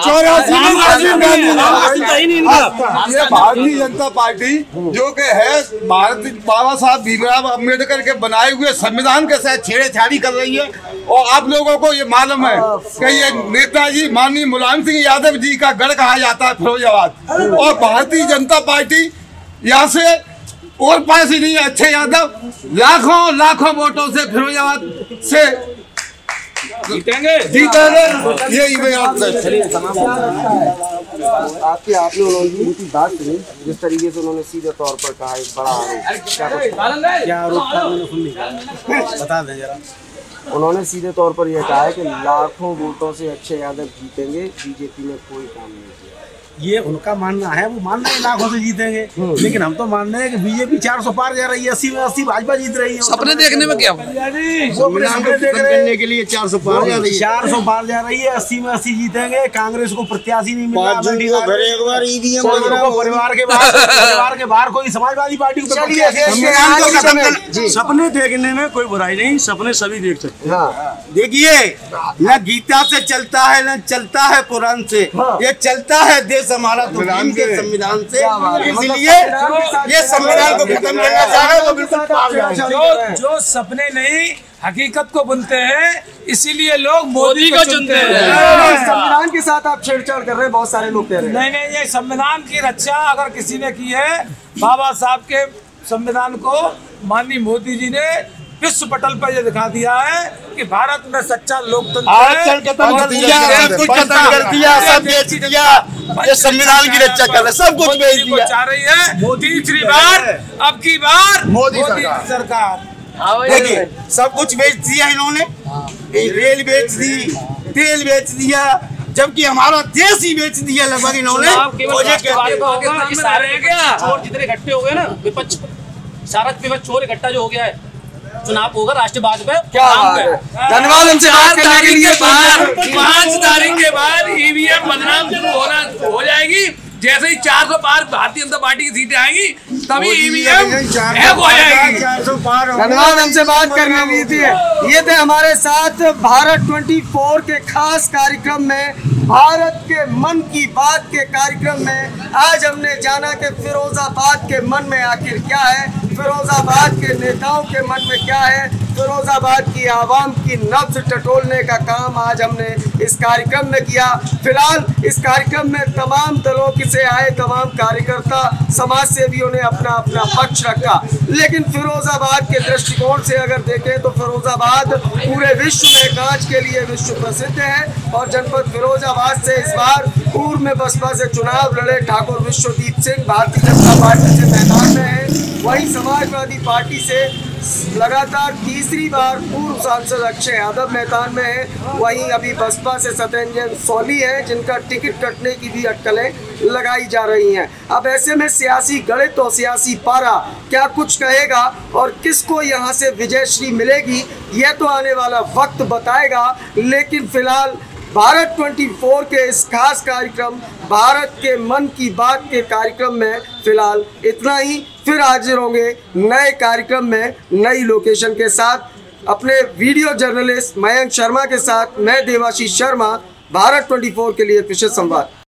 ये भारतीय जनता पार्टी जो कि है भारत बाबा साहब भीमराव अम्बेडकर के बनाए हुए संविधान के साथ छेड़छाड़ी कर रही है। और आप लोगों को ये मालूम है कि ये नेताजी माननीय मुलायम सिंह यादव जी का गढ़ कहा जाता है फिरोजाबाद, और भारतीय जनता पार्टी यहाँ से और पास ही नहीं है। अच्छे यादव लाखों लाखों वोटों से फिरोजाबाद से जीतेंगे जीतेंगे यही मैं आपके आपने उन्होंने उनकी बात सुनी, जिस तरीके से उन्होंने सीधे तौर पर कहा एक बड़ा आरोप, क्या कुछ क्या आरोप था, मैंने सुन लिया, बता दें जरा। उन्होंने सीधे तौर पर यह कहा है कि लाखों वोटों से अच्छे यादव जीतेंगे, बीजेपी ने कोई काम नहीं किया। ये उनका मानना है, वो मान रहे हैं लाखों से जीतेंगे, लेकिन हम तो मान रहे हैं कि बीजेपी चार सौ पार जा रही है, अस्सी में अस्सी भाजपा जीत रही है। सपने देखने में क्या करने के लिए चार सौ पार जा रही है, चार सौ पार जा रही है, अस्सी में अस्सी जीतेंगे। कांग्रेस को प्रत्याशी नहीं मिल रहा, परिवार के बाहर परिवार के बाहर कोई समाजवादी पार्टी को। सपने देखने में कोई बुराई नहीं, सपने सभी देख सकते हैं। देखिए, न गीता से चलता है न चलता है कुरान से, ये चलता है देश हमारा तो के संविधान से, इसलिए ये संविधान को खत्म करना चाह रहे हैं तो बिल्कुल जो जो सपने नहीं हकीकत को बुनते हैं, इसीलिए लोग मोदी को चुनते हैं। संविधान के साथ आप छेड़छाड़ कर रहे हैं, बहुत सारे लोग कह रहे हैं। नहीं नहीं, ये संविधान की रक्षा अगर किसी ने की है, बाबा साहब के संविधान को माननीय मोदी जी ने विश्व पटल पर ये दिखा दिया है कि भारत में सच्चा लोकतंत्र है। सब कुछ खत्म कर दिया, सब बेच दिया, ये संविधान की रक्षा कर रहे, सब कुछ बेच दिया। चाह रही है तीसरी बार, अब की बार मोदी सरकार। देखिए, सब कुछ बेच दिया इन्होंने, रेल बेच दी, तेल बेच दिया, जबकि हमारा देश ही बेच दिया लगभग इन्होंने। चोर जितने इकट्ठे हो गए ना, विपक्ष सारा विपक्ष चोर इकट्ठा जो हो गया है, चुनाव होगा राष्ट्रवाद पे। क्या धन्यवाद हमसे बात करने के लिए। पाँच तारीख के बाद ईवीएम बदनाम शुरू होना हो जाएगी। जैसे ही चार सौ पार भारतीय जनता पार्टी की सीटें आएंगी, तभी ईवीएम हैक हो जाएगी। धन्यवाद हमसे बात करने के लिए। ये थे हमारे साथ भारत चौबीस के खास कार्यक्रम में, भारत के मन की बात के कार्यक्रम में। आज हमने जाना कि फिरोजाबाद के मन में आखिर क्या है, फिरोजाबाद के नेताओं के मन में क्या है, फिरोजाबाद की आवाम की नब्ज टटोलने का काम आज हमने इस कार्यक्रम में किया। फिलहाल इस कार्यक्रम में तमाम दलों की से आए तमाम कार्यकर्ता, समाज सेवियों ने अपना अपना पक्ष रखा, लेकिन फिरोजाबाद के दृष्टिकोण से अगर देखें तो फिरोजाबाद पूरे विश्व में कांच के लिए विश्व प्रसिद्ध है। और जनपद फिरोजाबाद से इस बार पूर्व में बसपा से चुनाव लड़े ठाकुर विश्वदीप सिंह भारतीय जनता पार्टी से मैदान में है, वहीं समाजवादी पार्टी से लगातार तीसरी बार पूर्व सांसद अक्षय यादव मैदान में है, वहीं अभी बसपा से सत्येंद्र सोली है जिनका टिकट कटने की भी अटकलें लगाई जा रही हैं। अब ऐसे में सियासी गणित और सियासी पारा क्या कुछ कहेगा और किसको यहाँ से विजयश्री मिलेगी, यह तो आने वाला वक्त बताएगा। लेकिन फिलहाल भारत चौबीस के इस खास कार्यक्रम भारत के मन की बात के कार्यक्रम में फिलहाल इतना ही। फिर हाजिर होंगे नए कार्यक्रम में नई लोकेशन के साथ। अपने वीडियो जर्नलिस्ट मयंक शर्मा के साथ मैं देवाशीष शर्मा, भारत चौबीस के लिए विशेष संवाद।